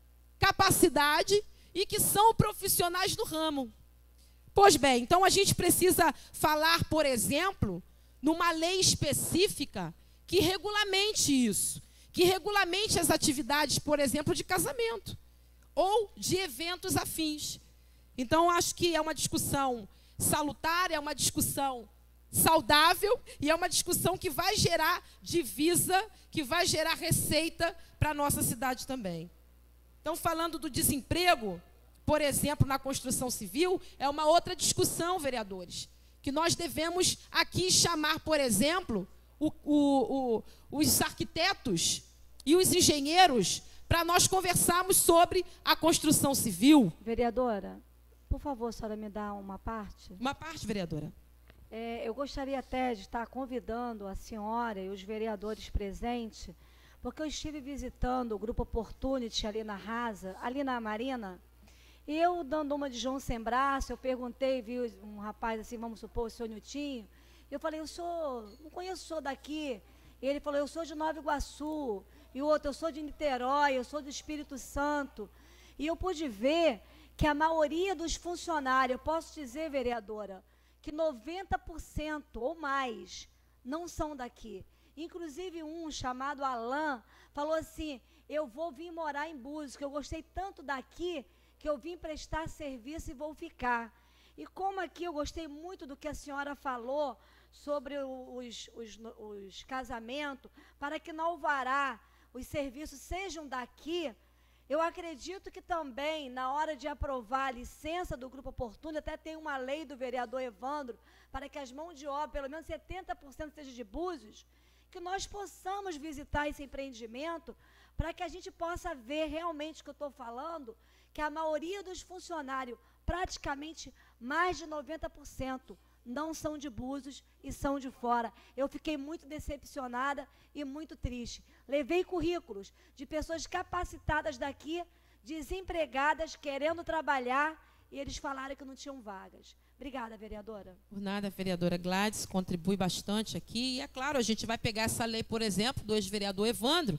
S7: capacidade e que são profissionais do ramo. Pois bem, então a gente precisa falar, por exemplo, numa lei específica que regulamente isso, que regulamente as atividades, por exemplo, de casamento ou de eventos afins. Então, acho que é uma discussão salutar, é uma discussão saudável e é uma discussão que vai gerar divisa, que vai gerar receita para a nossa cidade também. Então, falando do desemprego, por exemplo, na construção civil, é uma outra discussão, vereadores, que nós devemos aqui chamar, por exemplo, o, o, o, os arquitetos e os engenheiros para nós conversarmos sobre a construção civil.
S3: Vereadora, por favor, a senhora me dá uma parte?
S7: Uma parte, vereadora.
S3: É, eu gostaria até de estar convidando a senhora e os vereadores presentes, porque eu estive visitando o Grupo Opportunity ali na Rasa, ali na Marina, e eu, dando uma de João Sem Braço, eu perguntei, vi um rapaz assim, vamos supor, o senhor Niltinho, eu falei, eu sou, não conheço o senhor daqui. E ele falou, eu sou de Nova Iguaçu. E o outro, eu sou de Niterói, eu sou do Espírito Santo. E eu pude ver que a maioria dos funcionários, eu posso dizer, vereadora, que noventa por cento ou mais não são daqui. Inclusive um chamado Alain falou assim, eu vou vir morar em Búzios, que eu gostei tanto daqui, que eu vim prestar serviço e vou ficar. E como aqui eu gostei muito do que a senhora falou sobre os, os, os casamentos, para que no alvará os serviços sejam daqui, eu acredito que também, na hora de aprovar a licença do Grupo Opportunity, até tem uma lei do vereador Evandro, para que as mãos de obra, pelo menos setenta por cento seja de Búzios, que nós possamos visitar esse empreendimento, para que a gente possa ver realmente o que eu estou falando, que a maioria dos funcionários, praticamente mais de noventa por cento, não são de Búzios e são de fora. Eu fiquei muito decepcionada e muito triste. Levei currículos de pessoas capacitadas daqui, desempregadas, querendo trabalhar, e eles falaram que não tinham vagas. Obrigada, vereadora.
S7: Por nada, vereadora Gladys, contribui bastante aqui. E é claro, a gente vai pegar essa lei, por exemplo, do ex-vereador Evandro,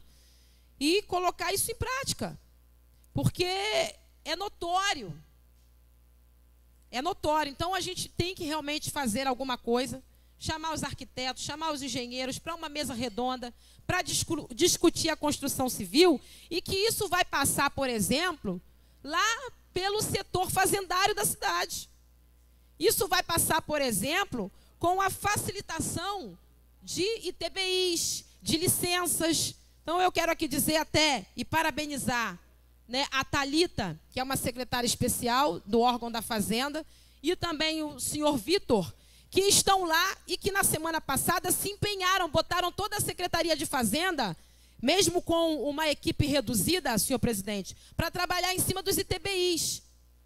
S7: e colocar isso em prática. Porque é notório. É notório. Então, a gente tem que realmente fazer alguma coisa, chamar os arquitetos, chamar os engenheiros para uma mesa redonda, para discu discutir a construção civil, e que isso vai passar, por exemplo, lá pelo setor fazendário da cidade. Isso vai passar, por exemplo, com a facilitação de I T B Is, de licenças. Então, eu quero aqui dizer até e parabenizar, né, a Thalita, que é uma secretária especial do órgão da Fazenda, e também o senhor Vitor, que estão lá e que na semana passada se empenharam, botaram toda a Secretaria de Fazenda, mesmo com uma equipe reduzida, senhor presidente, para trabalhar em cima dos I T B Is,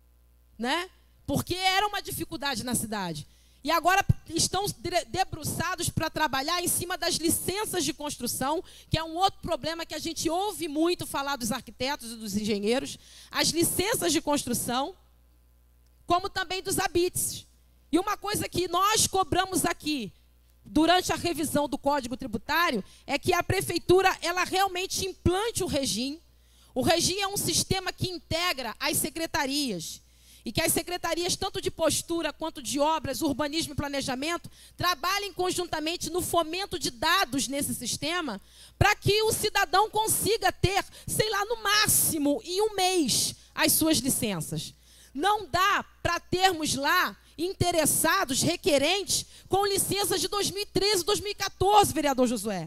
S7: né? Porque era uma dificuldade na cidade. E agora estão debruçados para trabalhar em cima das licenças de construção, que é um outro problema que a gente ouve muito falar dos arquitetos e dos engenheiros, as licenças de construção, como também dos habites. E uma coisa que nós cobramos aqui, durante a revisão do Código Tributário, é que a Prefeitura ela realmente implante o regime. O regime é um sistema que integra as secretarias, e que as secretarias, tanto de postura quanto de obras, urbanismo e planejamento, trabalhem conjuntamente no fomento de dados nesse sistema, para que o cidadão consiga ter, sei lá, no máximo, em um mês, as suas licenças. Não dá para termos lá interessados, requerentes, com licenças de dois mil e treze, dois mil e quatorze, vereador Josué.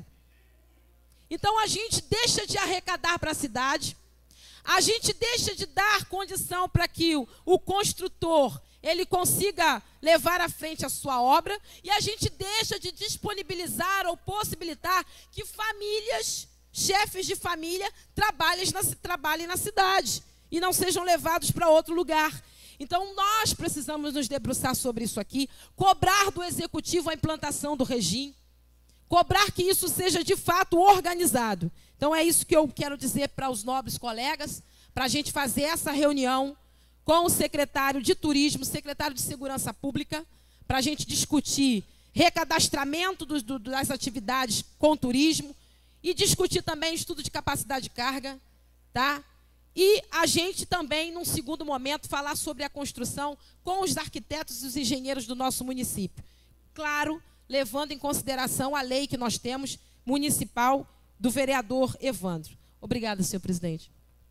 S7: Então, a gente deixa de arrecadar para a cidade, a gente deixa de dar condição para que o, o construtor ele consiga levar à frente a sua obra, e a gente deixa de disponibilizar ou possibilitar que famílias, chefes de família, trabalhem na, trabalhem na cidade e não sejam levados para outro lugar. Então, nós precisamos nos debruçar sobre isso aqui, cobrar do Executivo a implantação do regime, cobrar que isso seja, de fato, organizado. Então, é isso que eu quero dizer para os nobres colegas, para a gente fazer essa reunião com o secretário de Turismo, secretário de Segurança Pública, para a gente discutir recadastramento dos, do, das atividades com turismo e discutir também estudo de capacidade de carga, tá? E a gente também, num segundo momento, falar sobre a construção com os arquitetos e os engenheiros do nosso município. Claro, levando em consideração a lei que nós temos, municipal, do vereador Evandro. Obrigada, senhor presidente.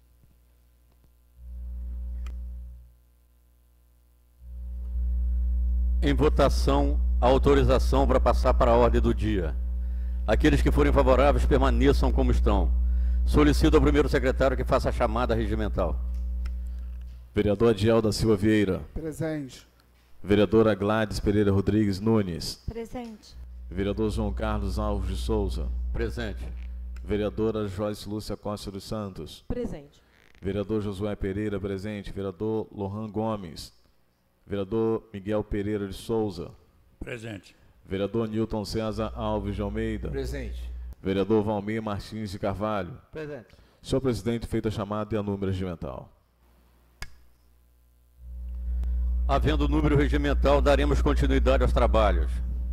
S1: Em votação, a autorização para passar para a ordem do dia. Aqueles que forem favoráveis permaneçam como estão. Solicito ao primeiro secretário que faça a chamada regimental.
S2: Vereador Adiel da Silva Vieira.
S8: Presente.
S2: Vereadora Gladys Pereira Rodrigues Nunes.
S3: Presente.
S2: Vereador João Carlos Alves de Souza.
S1: Presente.
S2: Vereadora Joyce Lúcia Costa dos Santos.
S7: Presente.
S2: Vereador Josué Pereira, presente. Vereador Lohan Gomes. Vereador Miguel Pereira de Souza.
S5: Presente.
S2: Vereador Nilton César Alves de Almeida.
S6: Presente.
S2: Vereador Valmir Martins de Carvalho.
S4: Presente.
S2: Senhor presidente, feita a chamada e a número regimental.
S1: Havendo número regimental, daremos continuidade aos trabalhos.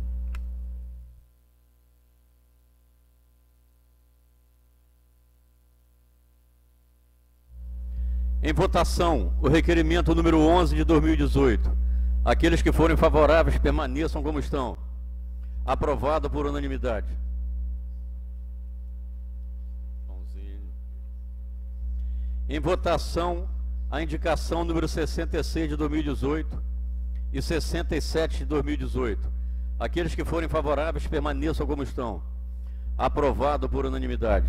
S1: Em votação, o requerimento número onze de dois mil e dezoito. Aqueles que forem favoráveis permaneçam como estão. Aprovado por unanimidade. Em votação, a indicação número sessenta e seis de dois mil e dezoito e sessenta e sete de dois mil e dezoito. Aqueles que forem favoráveis permaneçam como estão. Aprovado por unanimidade.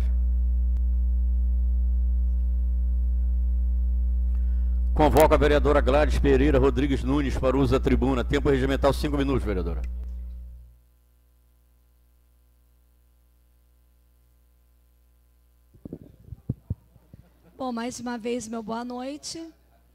S1: Convoco a vereadora Gladys Pereira Rodrigues Nunes para o uso da tribuna. Tempo regimental, cinco minutos, vereadora.
S3: Bom, mais uma vez, meu boa noite.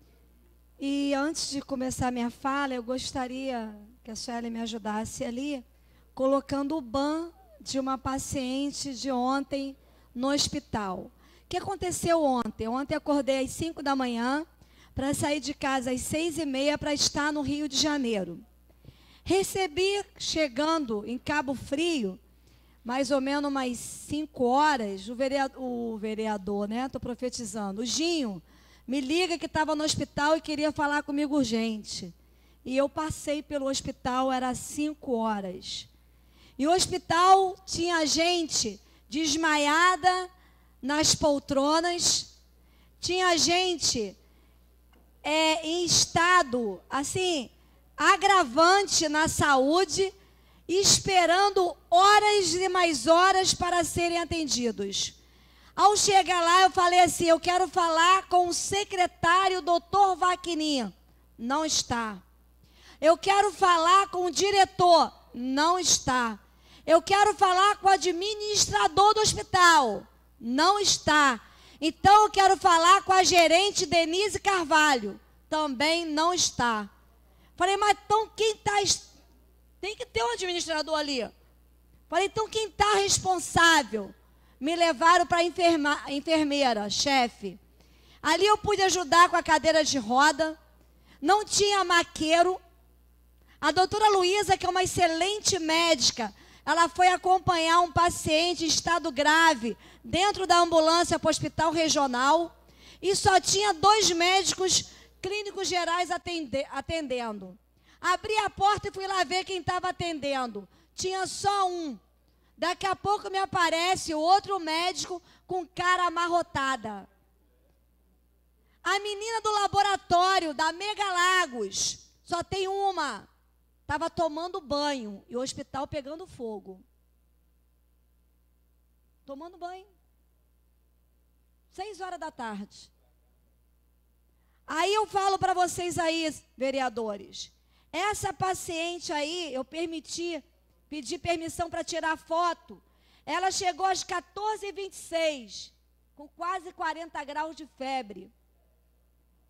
S3: E antes de começar minha fala, eu gostaria que a Sueli me ajudasse ali, colocando o B A N de uma paciente de ontem no hospital. O que aconteceu ontem? Ontem acordei às cinco da manhã, para sair de casa às seis e meia para estar no Rio de Janeiro. Recebi, chegando em Cabo Frio, mais ou menos umas cinco horas, o vereador, o vereador, né, estou profetizando, o Ginho, me liga que estava no hospital e queria falar comigo urgente. E eu passei pelo hospital, era cinco horas. E o hospital tinha gente desmaiada nas poltronas, tinha gente É, em estado, assim, agravante na saúde, esperando horas e mais horas para serem atendidos. Ao chegar lá, eu falei assim, eu quero falar com o secretário, doutor Vaquininha. Não está. Eu quero falar com o diretor. Não está. Eu quero falar com o administrador do hospital. Não está. Então, eu quero falar com a gerente Denise Carvalho. Também não está. Falei, mas então quem está... Tem que ter um administrador ali. Falei, então quem está responsável? Me levaram para a enfermeira, chefe. Ali eu pude ajudar com a cadeira de roda. Não tinha maqueiro. A doutora Luísa, que é uma excelente médica, ela foi acompanhar um paciente em estado grave dentro da ambulância para o hospital regional e só tinha dois médicos clínicos gerais atende, atendendo. Abri a porta e fui lá ver quem estava atendendo. Tinha só um. Daqui a pouco me aparece o outro médico com cara amarrotada. A menina do laboratório da Megalagos, só tem uma. Estava tomando banho e o hospital pegando fogo. Tomando banho. Seis horas da tarde. Aí eu falo para vocês aí, vereadores. Essa paciente aí, eu permiti, pedi permissão para tirar foto. Ela chegou às quatorze e vinte e seis, com quase quarenta graus de febre.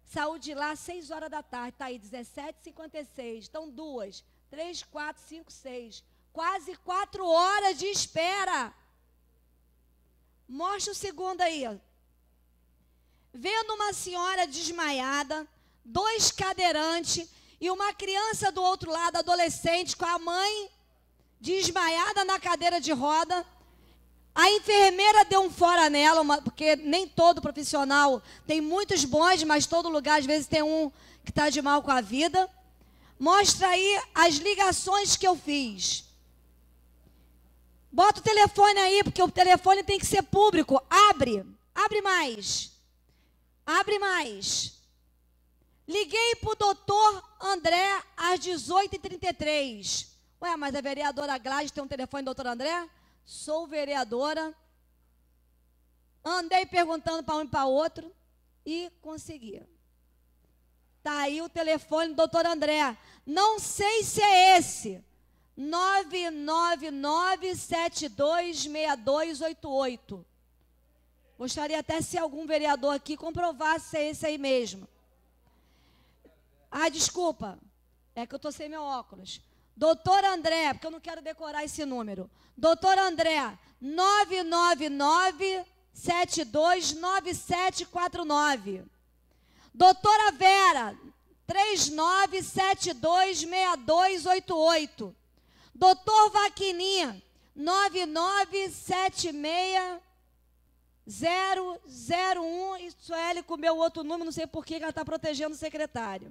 S3: Saúde lá, seis horas da tarde. Está aí, dezessete e cinquenta e seis. Então, duas, três, quatro, cinco, seis. Quase quatro horas de espera. Mostra o segundo aí. Vendo uma senhora desmaiada, dois cadeirantes e uma criança do outro lado, adolescente, com a mãe desmaiada na cadeira de roda. A enfermeira deu um fora nela, uma, porque nem todo profissional, tem muitos bons, mas todo lugar às vezes tem um que está de mal com a vida. Mostra aí as ligações que eu fiz. Bota o telefone aí, porque o telefone tem que ser público. Abre, abre mais. Abre mais. Liguei para o doutor André às dezoito e trinta e três. Ué, mas a vereadora Gladys tem um telefone do doutor André? Sou vereadora. Andei perguntando para um e para outro e consegui. Está aí o telefone do doutor André. Não sei se é esse. nove nove nove, sete dois seis dois oito oito. Gostaria até se algum vereador aqui comprovasse se é esse aí mesmo. Ah, desculpa. É que eu estou sem meu óculos. Doutor André, porque eu não quero decorar esse número. Doutor André, nove nove nove, sete dois nove sete quatro nove. Doutora Vera, três nove sete dois seis dois oito oito. Doutor Vaquininha, nove nove sete seis zero zero um. Isso é, ele comeu outro número, não sei por que ela está protegendo o secretário.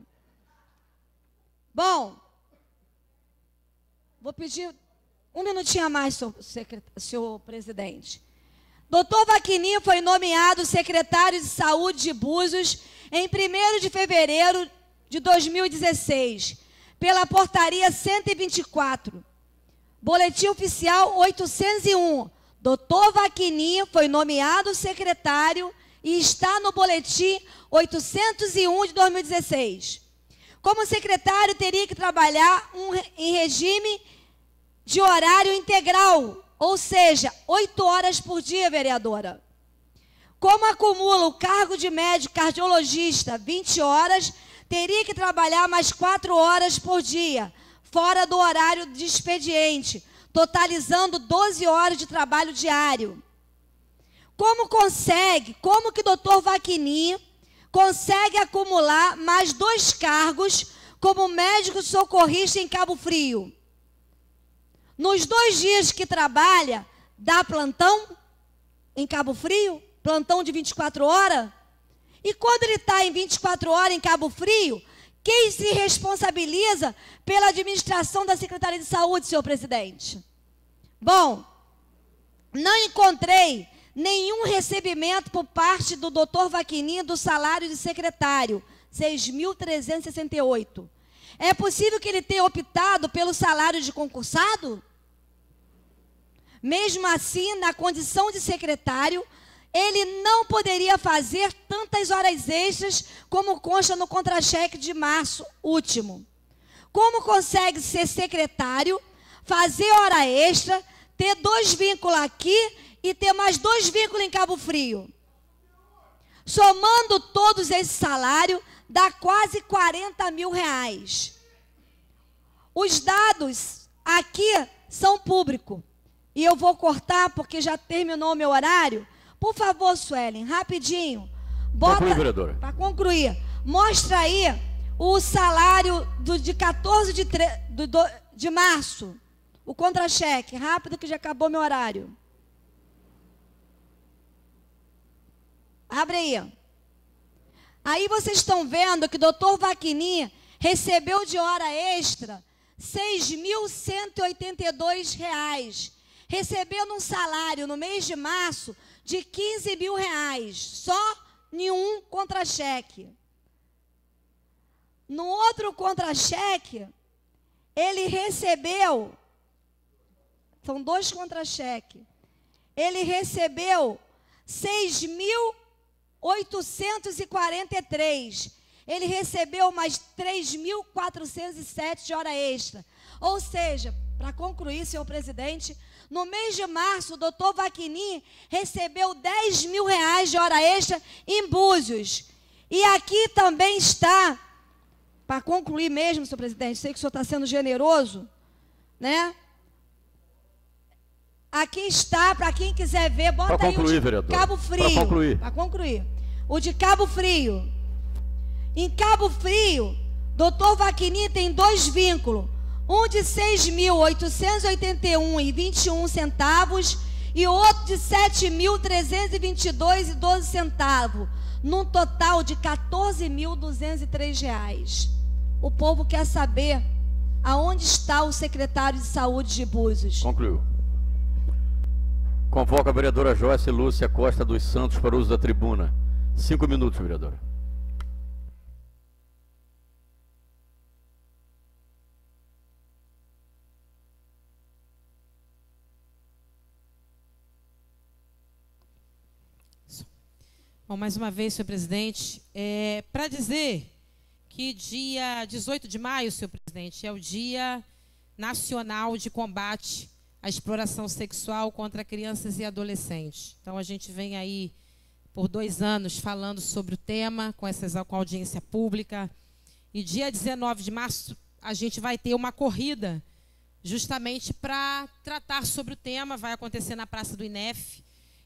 S3: Bom, vou pedir um minutinho a mais, senhor, senhor presidente. Doutor Vaquininha foi nomeado secretário de Saúde de Búzios em primeiro de fevereiro de dois mil e dezesseis, pela portaria cento e vinte e quatro. Boletim oficial oitocentos e um. Doutor Vaquininha foi nomeado secretário e está no boletim oitocentos e um de dois mil e dezesseis. Como secretário, teria que trabalhar um, em regime de horário integral, ou seja, oito horas por dia, vereadora. Como acumula o cargo de médico cardiologista vinte horas, teria que trabalhar mais quatro horas por dia, fora do horário de expediente, totalizando doze horas de trabalho diário. Como consegue, como que doutor Vaquininha consegue acumular mais dois cargos como médico socorrista em Cabo Frio? Nos dois dias que trabalha, dá plantão em Cabo Frio, plantão de vinte e quatro horas. E quando ele está em vinte e quatro horas em Cabo Frio, quem se responsabiliza pela administração da Secretaria de Saúde, senhor presidente? Bom, não encontrei nenhum recebimento por parte do doutor Vaquininha do salário de secretário, seis mil trezentos e sessenta e oito. É possível que ele tenha optado pelo salário de concursado? Mesmo assim, na condição de secretário, ele não poderia fazer tantas horas extras como consta no contra-cheque de março último. Como consegue ser secretário, fazer hora extra, ter dois vínculos aqui e ter mais dois vínculos em Cabo Frio? Somando todos esse salário, dá quase quarenta mil reais. Os dados aqui são públicos. E eu vou cortar porque já terminou o meu horário. Por favor, Suelen, rapidinho. Bota para concluir. Mostra aí o salário do, de quatorze de, do, do, de março. O contra-cheque. Rápido que já acabou meu horário. Abre aí. Aí vocês estão vendo que o doutor Vaquininha recebeu de hora extra seis mil cento e oitenta e dois reais. Recebendo um salário no mês de março de quinze mil reais. Só nenhum contra-cheque. No outro contra-cheque, ele recebeu, são dois contra-cheques, ele recebeu seis mil oitocentos e quarenta e três. Ele recebeu mais três mil quatrocentos e sete de hora extra. Ou seja, para concluir, senhor presidente, no mês de março, o doutor Vaquininha recebeu dez mil reais de hora extra em Búzios. E aqui também está, para concluir mesmo, senhor presidente, sei que o senhor está sendo generoso, né? Aqui está, para quem quiser ver, bota
S1: Pra
S3: aí
S1: concluir,
S3: o de
S1: vereador.
S3: Cabo Frio.
S1: Para concluir.
S3: Para concluir. O de Cabo Frio. Em Cabo Frio, doutor Vacchini tem dois vínculos. Um de seis mil oitocentos e oitenta e um reais e vinte e um centavos e outro de sete mil trezentos e vinte e dois reais e doze centavos. Num total de quatorze mil duzentos e três reais. O povo quer saber aonde está o secretário de Saúde de Búzios.
S1: Concluiu. Convoca a vereadora Joyce Lúcia Costa dos Santos para o uso da tribuna. Cinco minutos, vereadora.
S7: Bom, mais uma vez, senhor presidente, é, para dizer que dia dezoito de maio, senhor presidente, é o Dia Nacional de Combate à Exploração Sexual contra Crianças e Adolescentes. Então, a gente vem aí por dois anos falando sobre o tema, com, essas, com a audiência pública. E dia dezenove de março, a gente vai ter uma corrida justamente para tratar sobre o tema, vai acontecer na Praça do I N E F.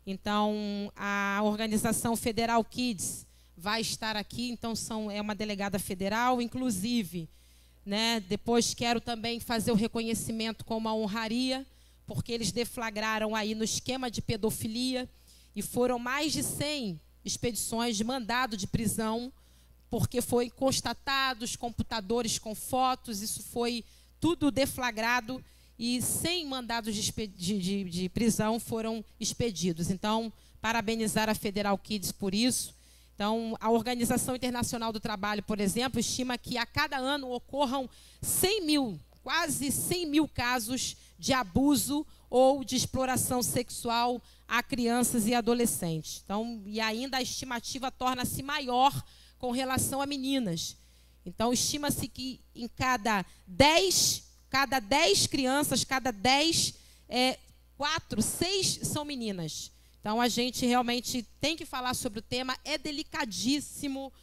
S7: Então, a organização Federal Kids vai estar aqui, então são, é uma delegada federal, inclusive, né, depois quero também fazer o reconhecimento com uma honraria, porque eles deflagraram aí no esquema de pedofilia, e foram mais de cem expedições de mandado de prisão, porque foi constatados computadores com fotos, isso foi tudo deflagrado, e cem mandados de, de, de, de prisão foram expedidos. Então, parabenizar a Federal Kids por isso. Então, a Organização Internacional do Trabalho, por exemplo, estima que a cada ano ocorram cem mil, quase cem mil casos de abuso ou de exploração sexual a crianças e adolescentes. Então, e ainda a estimativa torna-se maior com relação a meninas. Então, estima-se que em cada dez... Cada dez crianças, cada dez, é, quatro, seis são meninas. Então, a gente realmente tem que falar sobre o tema. É delicadíssimo,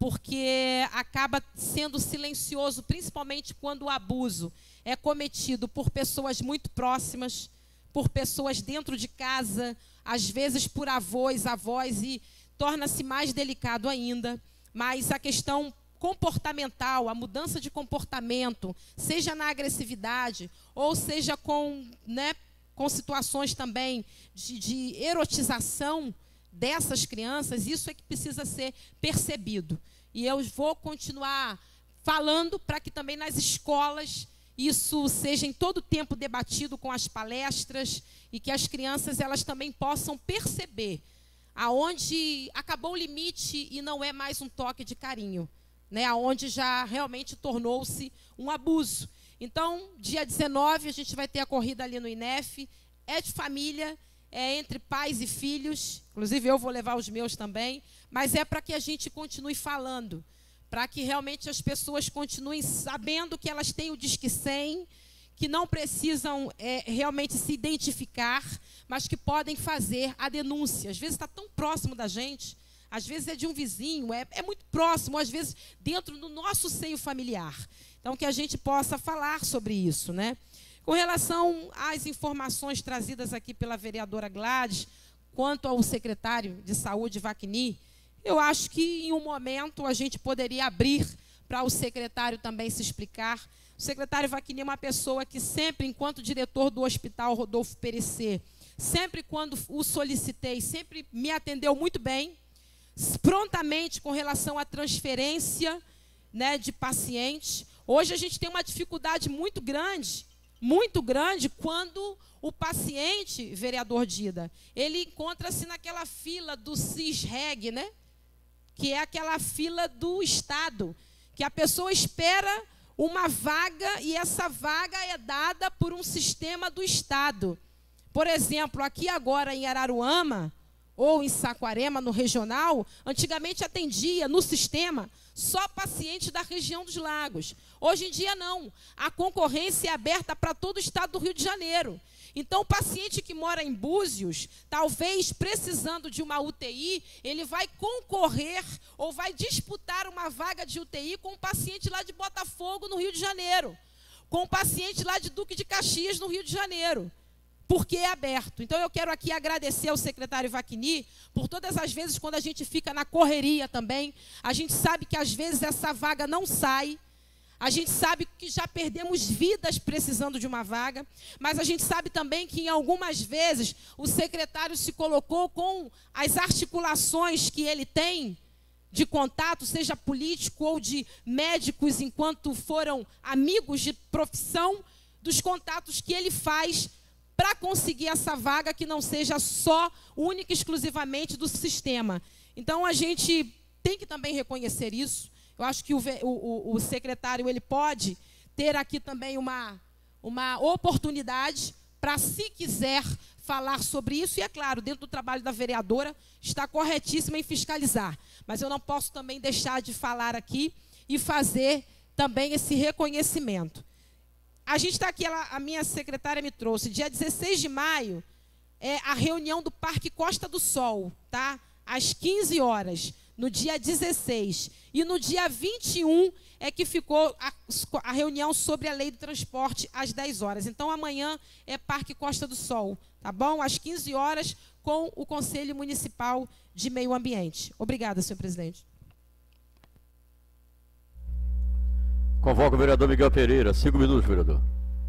S7: porque acaba sendo silencioso, principalmente quando o abuso é cometido por pessoas muito próximas, por pessoas dentro de casa, às vezes por avós, avós, e torna-se mais delicado ainda. Mas a questão comportamental, a mudança de comportamento, seja na agressividade, ou seja com, né, com situações também de, de erotização dessas crianças, isso é que precisa ser percebido. E eu vou continuar falando para que também nas escolas isso seja em todo tempo debatido com as palestras e que as crianças elas também possam perceber aonde acabou o limite e não é mais um toque de carinho, né, aonde já realmente tornou-se um abuso. Então, dia dezenove, a gente vai ter a corrida ali no I N E F, é de família, é entre pais e filhos, inclusive eu vou levar os meus também, mas é para que a gente continue falando, para que realmente as pessoas continuem sabendo que elas têm o Disque cem, que não precisam é, realmente se identificar, mas que podem fazer a denúncia. Às vezes está tão próximo da gente, às vezes é de um vizinho, é, é muito próximo, às vezes dentro do nosso seio familiar. Então, que a gente possa falar sobre isso, né? Com relação às informações trazidas aqui pela vereadora Gladys, quanto ao secretário de Saúde, Vacchini, eu acho que em um momento a gente poderia abrir para o secretário também se explicar. O secretário Vacchini é uma pessoa que sempre, enquanto diretor do Hospital Rodolfo Perecer, sempre quando o solicitei, sempre me atendeu muito bem, prontamente com relação à transferência, né, de pacientes. Hoje a gente tem uma dificuldade muito grande, muito grande, quando o paciente, vereador Dida, ele encontra-se naquela fila do CISREG, né, que é aquela fila do Estado, que a pessoa espera uma vaga e essa vaga é dada por um sistema do Estado. Por exemplo, aqui agora em Araruama, ou em Saquarema, no regional, antigamente atendia no sistema só paciente da região dos lagos. Hoje em dia não. A concorrência é aberta para todo o estado do Rio de Janeiro. Então, o paciente que mora em Búzios, talvez precisando de uma U T I, ele vai concorrer ou vai disputar uma vaga de U T I com um paciente lá de Botafogo, no Rio de Janeiro, com um paciente lá de Duque de Caxias, no Rio de Janeiro, porque é aberto. Então, eu quero aqui agradecer ao secretário Wagner por todas as vezes quando a gente fica na correria também, a gente sabe que às vezes essa vaga não sai. A gente sabe que já perdemos vidas precisando de uma vaga, mas a gente sabe também que em algumas vezes o secretário se colocou com as articulações que ele tem de contato, seja político ou de médicos, enquanto foram amigos de profissão, dos contatos que ele faz para conseguir essa vaga que não seja só, única e exclusivamente do sistema. Então, a gente tem que também reconhecer isso. Eu acho que o, o, o secretário ele pode ter aqui também uma, uma oportunidade para, se quiser, falar sobre isso. E, é claro, dentro do trabalho da vereadora, está corretíssima em fiscalizar. Mas eu não posso também deixar de falar aqui e fazer também esse reconhecimento. A gente está aqui, ela, a minha secretária me trouxe, dia dezesseis de maio, é a reunião do Parque Costa do Sol, tá? Às quinze horas. No dia dezesseis. E no dia vinte e um é que ficou a, a reunião sobre a lei do transporte às dez horas. Então, amanhã é Parque Costa do Sol, tá bom? Às quinze horas, com o Conselho Municipal de Meio Ambiente. Obrigada, senhor presidente.
S1: Convoco o vereador Miguel Pereira. Cinco minutos, vereador.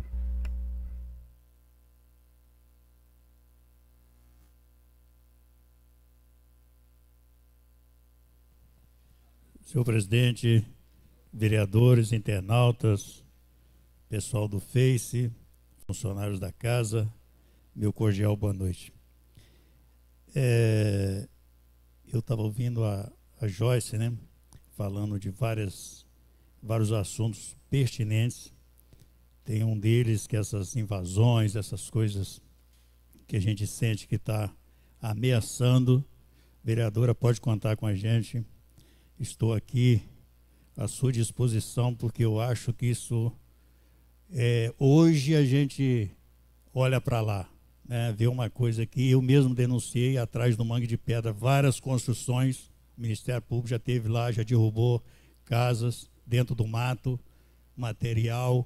S5: Senhor presidente, vereadores, internautas, pessoal do Face, funcionários da casa, meu cordial boa noite. É, eu estava ouvindo a, a Joyce, né, falando de várias, vários assuntos pertinentes. Tem um deles que essas invasões, essas coisas que a gente sente que está ameaçando. Vereadora, pode contar com a gente. Estou aqui à sua disposição, porque eu acho que isso, é, hoje a gente olha para lá, né, vê uma coisa que eu mesmo denunciei atrás do Mangue de Pedra, várias construções, o Ministério Público já teve lá, já derrubou casas dentro do mato, material,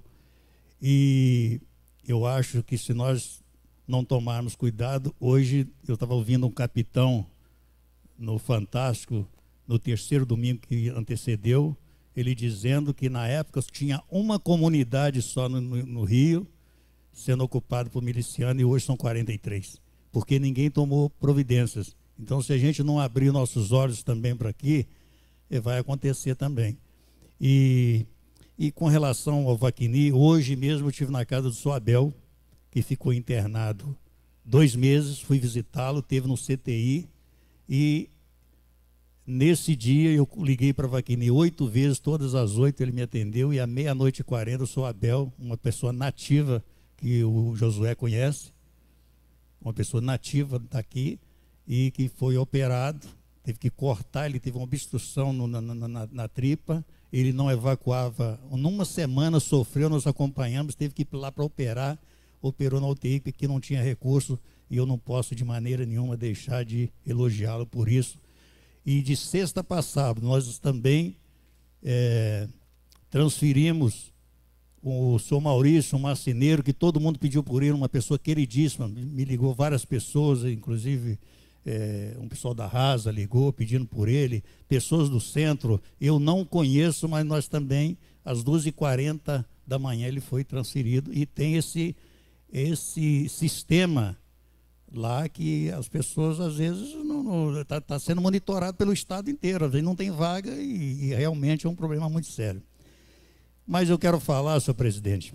S5: e eu acho que se nós não tomarmos cuidado, hoje eu estava ouvindo um capitão no Fantástico, no terceiro domingo que antecedeu, ele dizendo que na época tinha uma comunidade só no, no, no Rio, sendo ocupada por miliciano, e hoje são quarenta e três, porque ninguém tomou providências. Então, se a gente não abrir nossos olhos também para aqui, vai acontecer também. E, e com relação ao Wagner, hoje mesmo eu estive na casa do senhor Abel, que ficou internado dois meses, fui visitá-lo, teve no C T I, e nesse dia eu liguei para Wagner oito vezes, todas as oito ele me atendeu, e à meia-noite e quarenta eu sou Abel, uma pessoa nativa que o Josué conhece, uma pessoa nativa daqui, e que foi operado, teve que cortar, ele teve uma obstrução no, na, na, na, na tripa, ele não evacuava, numa semana sofreu, nós acompanhamos, teve que ir lá para operar, operou na U T I porque não tinha recurso, e eu não posso de maneira nenhuma deixar de elogiá-lo por isso. E de sexta para sábado, nós também é, transferimos o senhor Maurício, um marceneiro, que todo mundo pediu por ele, uma pessoa queridíssima, me ligou várias pessoas, inclusive é, um pessoal da Rasa ligou pedindo por ele, pessoas do centro, eu não conheço, mas nós também, às duas e quarenta da manhã ele foi transferido, e tem esse, esse sistema lá que as pessoas às vezes não está tá sendo monitorado pelo estado inteiro, às vezes não tem vaga, e, e realmente é um problema muito sério. Mas eu quero falar, senhor presidente,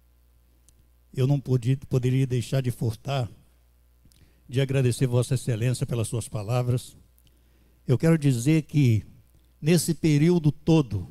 S5: eu não podia, poderia deixar de furtar, de agradecer Vossa Excelência pelas suas palavras. Eu quero dizer que nesse período todo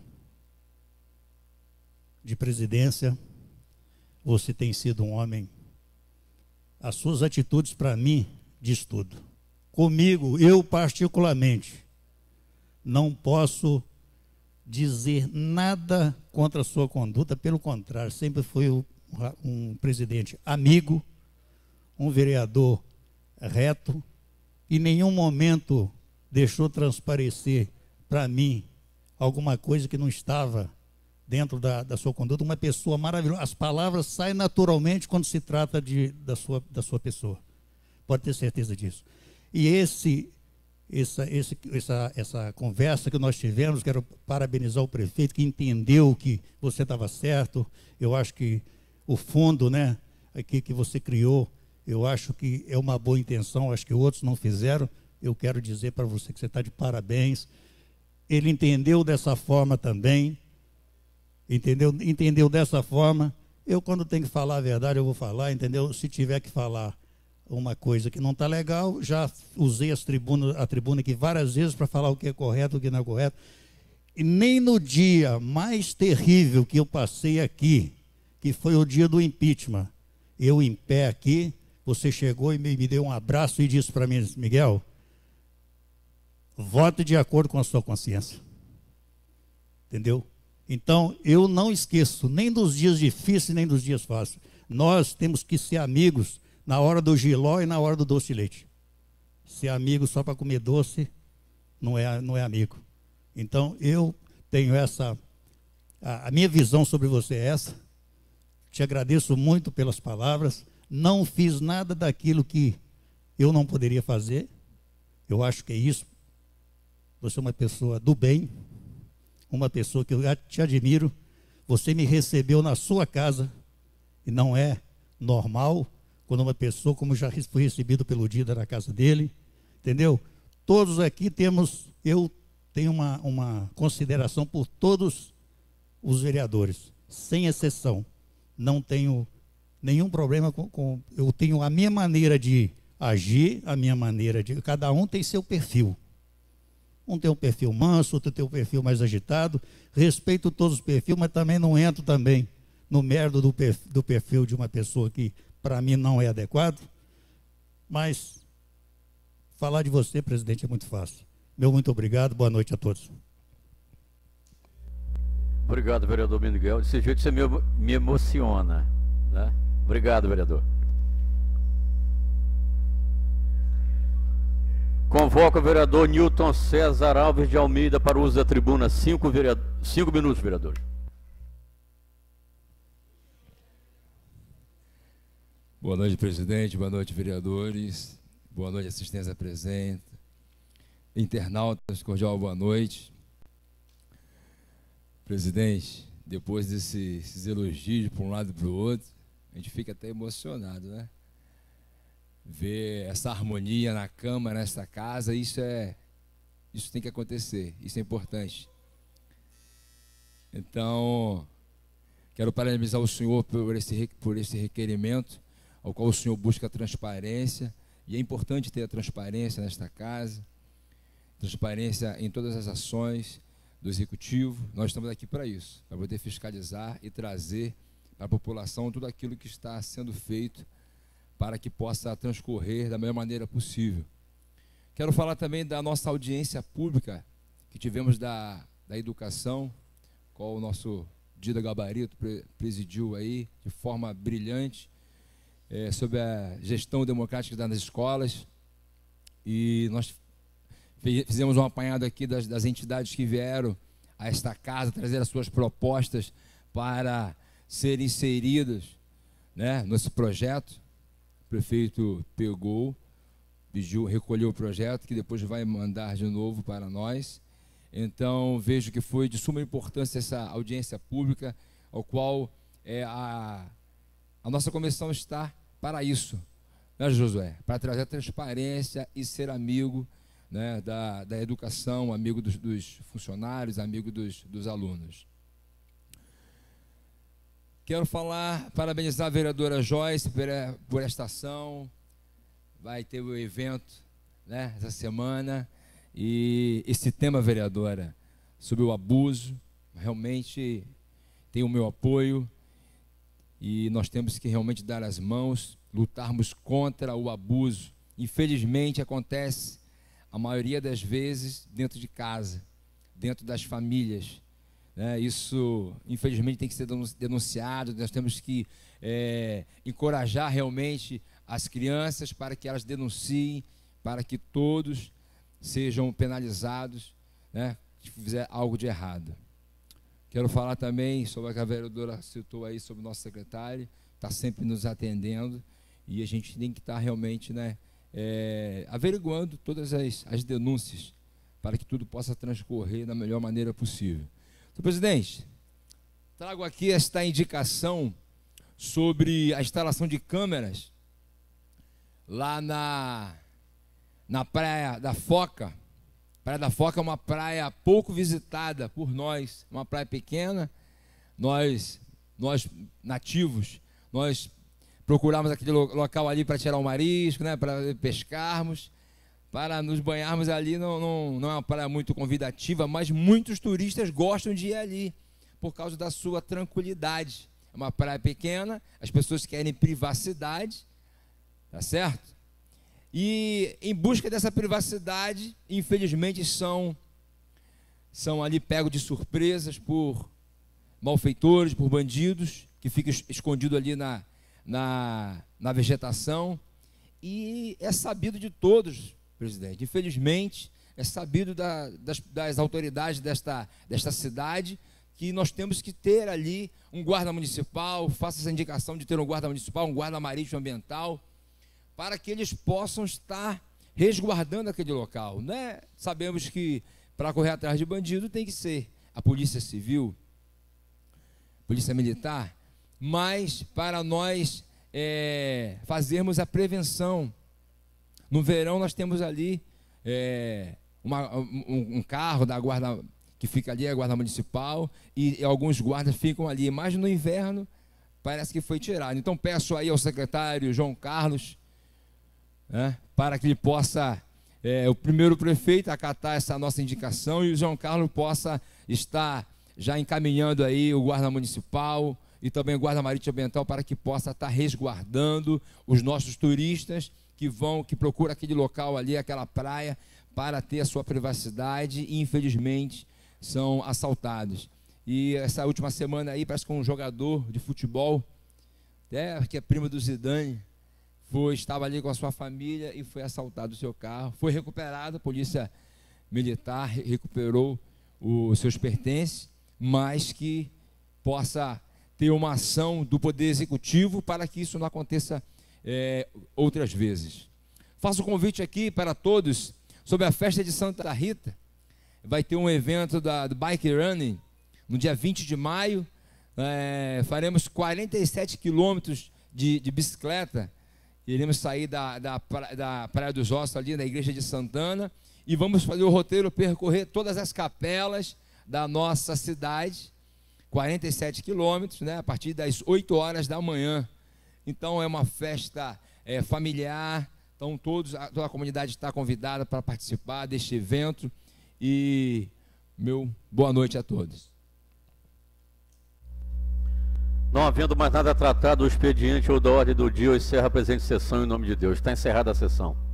S5: de presidência, você tem sido um homem. As suas atitudes, para mim, diz tudo. Comigo, eu particularmente, não posso dizer nada contra a sua conduta, pelo contrário, sempre foi um presidente amigo, um vereador reto, em nenhum momento deixou transparecer para mim alguma coisa que não estava dentro da, da sua conduta. Uma pessoa maravilhosa. As palavras saem naturalmente quando se trata de, da, sua, da sua pessoa. Pode ter certeza disso. E esse, essa, esse, essa, essa conversa que nós tivemos, quero parabenizar o prefeito, que entendeu que você estava certo. Eu acho que o fundo, né, aqui que você criou, eu acho que é uma boa intenção, acho que outros não fizeram. Eu quero dizer para você que você está de parabéns. Ele entendeu dessa forma também, entendeu? Entendeu dessa forma. Eu, quando tenho que falar a verdade, eu vou falar, entendeu? Se tiver que falar uma coisa que não está legal, já usei as tribunas, a tribuna aqui várias vezes para falar o que é correto, o que não é correto. E nem no dia mais terrível que eu passei aqui, que foi o dia do impeachment, eu em pé aqui, você chegou e me, me deu um abraço e disse para mim, Miguel, vote de acordo com a sua consciência. Entendeu? Então, eu não esqueço nem dos dias difíceis, nem dos dias fáceis. Nós temos que ser amigos na hora do jiló e na hora do doce de leite. Ser amigo só para comer doce não é, não é amigo. Então, eu tenho essa... A, a minha visão sobre você é essa. Te agradeço muito pelas palavras. Não fiz nada daquilo que eu não poderia fazer. Eu acho que é isso. Você é uma pessoa do bem, uma pessoa que eu te admiro. Você me recebeu na sua casa e não é normal quando uma pessoa, como já fui recebido pelo Dida na casa dele, entendeu? Todos aqui temos, eu tenho uma, uma consideração por todos os vereadores, sem exceção. Não tenho nenhum problema com, com... Eu tenho a minha maneira de agir, a minha maneira de... Cada um tem seu perfil. Um tem um perfil manso, outro tem um perfil mais agitado. Respeito todos os perfis, mas também não entro também no mérito do perfil, do perfil de uma pessoa que, para mim, não é adequado. Mas falar de você, presidente, é muito fácil. Meu muito obrigado, boa noite a todos.
S1: Obrigado, vereador Miguel. Desse jeito você me, me emociona, né? Obrigado, vereador. Convoca o vereador Newton César Alves de Almeida para o uso da tribuna. Cinco, vereador, cinco minutos, vereador.
S6: Boa noite, presidente. Boa noite, vereadores. Boa noite, assistência presente. Internautas, cordial boa noite. Presidente, depois desses elogios para um lado e para o outro, a gente fica até emocionado, né? Ver essa harmonia na Câmara, nesta casa, isso é, isso tem que acontecer, isso é importante. Então, quero parabenizar o senhor por esse, por esse requerimento, ao qual o senhor busca transparência, e é importante ter a transparência nesta casa, transparência em todas as ações do Executivo. Nós estamos aqui para isso, para poder fiscalizar e trazer para a população tudo aquilo que está sendo feito para que possa transcorrer da melhor maneira possível. Quero falar também da nossa audiência pública que tivemos da, da educação, qual o nosso Dida Gabarito presidiu aí de forma brilhante, é, sobre a gestão democrática das escolas, e nós fizemos um apanhado aqui das, das entidades que vieram a esta casa trazer as suas propostas para serem inseridas, né, nesse projeto. O prefeito pegou, pediu, recolheu o projeto, que depois vai mandar de novo para nós. Então, vejo que foi de suma importância essa audiência pública, ao qual é, a, a nossa comissão está para isso, né, Josué? Para trazer transparência e ser amigo, né, da, da educação, amigo dos, dos funcionários, amigo dos, dos alunos. Quero falar, parabenizar a vereadora Joyce por, por esta ação. Vai ter o evento, né, essa semana. E esse tema, vereadora, sobre o abuso, realmente tem o meu apoio. E nós temos que realmente dar as mãos, lutarmos contra o abuso. Infelizmente, acontece a maioria das vezes dentro de casa, dentro das famílias. É, isso, infelizmente, tem que ser denunciado. Nós temos que é, encorajar realmente as crianças, para que elas denunciem, para que todos sejam penalizados, né, se fizer algo de errado. Quero falar também sobre o que a vereadora citou aí, sobre o nosso secretário, está sempre nos atendendo, e a gente tem que estar realmente, né, é, averiguando todas as, as denúncias, para que tudo possa transcorrer da melhor maneira possível. Senhor presidente, trago aqui esta indicação sobre a instalação de câmeras lá na, na Praia da Foca. Praia da Foca é uma praia pouco visitada por nós, uma praia pequena. Nós, nós nativos, nós procuramos aquele local ali para tirar o marisco, né, para pescarmos, para nos banharmos ali. Não, não, não é uma praia muito convidativa, mas muitos turistas gostam de ir ali, por causa da sua tranquilidade. É uma praia pequena, as pessoas querem privacidade, tá certo? E em busca dessa privacidade, infelizmente são, são ali pegos de surpresas por malfeitores, por bandidos, que ficam escondidos ali na, na, na vegetação. E é sabido de todos, presidente, infelizmente, é sabido da, das, das autoridades desta, desta cidade, que nós temos que ter ali um guarda municipal. Faça essa indicação de ter um guarda municipal, um guarda marítimo ambiental, para que eles possam estar resguardando aquele local, né? Sabemos que para correr atrás de bandido tem que ser a Polícia Civil, Polícia Militar, mas para nós é, fazermos a prevenção. No verão nós temos ali é, uma, um, um carro da guarda que fica ali, a guarda municipal, e, e alguns guardas ficam ali, mas no inverno parece que foi tirado. Então peço aí ao secretário João Carlos, né, para que ele possa, é, o primeiro prefeito, acatar essa nossa indicação, e o João Carlos possa estar já encaminhando aí o guarda municipal e também o guarda marítimo ambiental, para que possa estar resguardando os nossos turistas que vão, que procuram aquele local ali, aquela praia, para ter a sua privacidade, e infelizmente são assaltados. E essa última semana aí, parece que um jogador de futebol, até que é primo do Zidane, foi, estava ali com a sua família e foi assaltado o seu carro. Foi recuperado, a polícia militar recuperou os seus pertences, mas que possa ter uma ação do Poder Executivo para que isso não aconteça é, outras vezes. Faço o convite aqui para todos sobre a festa de Santa Rita. Vai ter um evento da, do Bike Running no dia vinte de maio. É, faremos quarenta e sete quilômetros de, de bicicleta. Iremos sair da, da, da Praia dos Ossos, ali na Igreja de Santana, e vamos fazer o roteiro, percorrer todas as capelas da nossa cidade, quarenta e sete quilômetros, né, a partir das oito horas da manhã. Então é uma festa é, familiar, então todos, toda a comunidade está convidada para participar deste evento, e meu boa noite a todos.
S1: Não havendo mais nada tratado, o expediente ou da ordem do dia, eu encerro a presente sessão em nome de Deus. Está encerrada a sessão.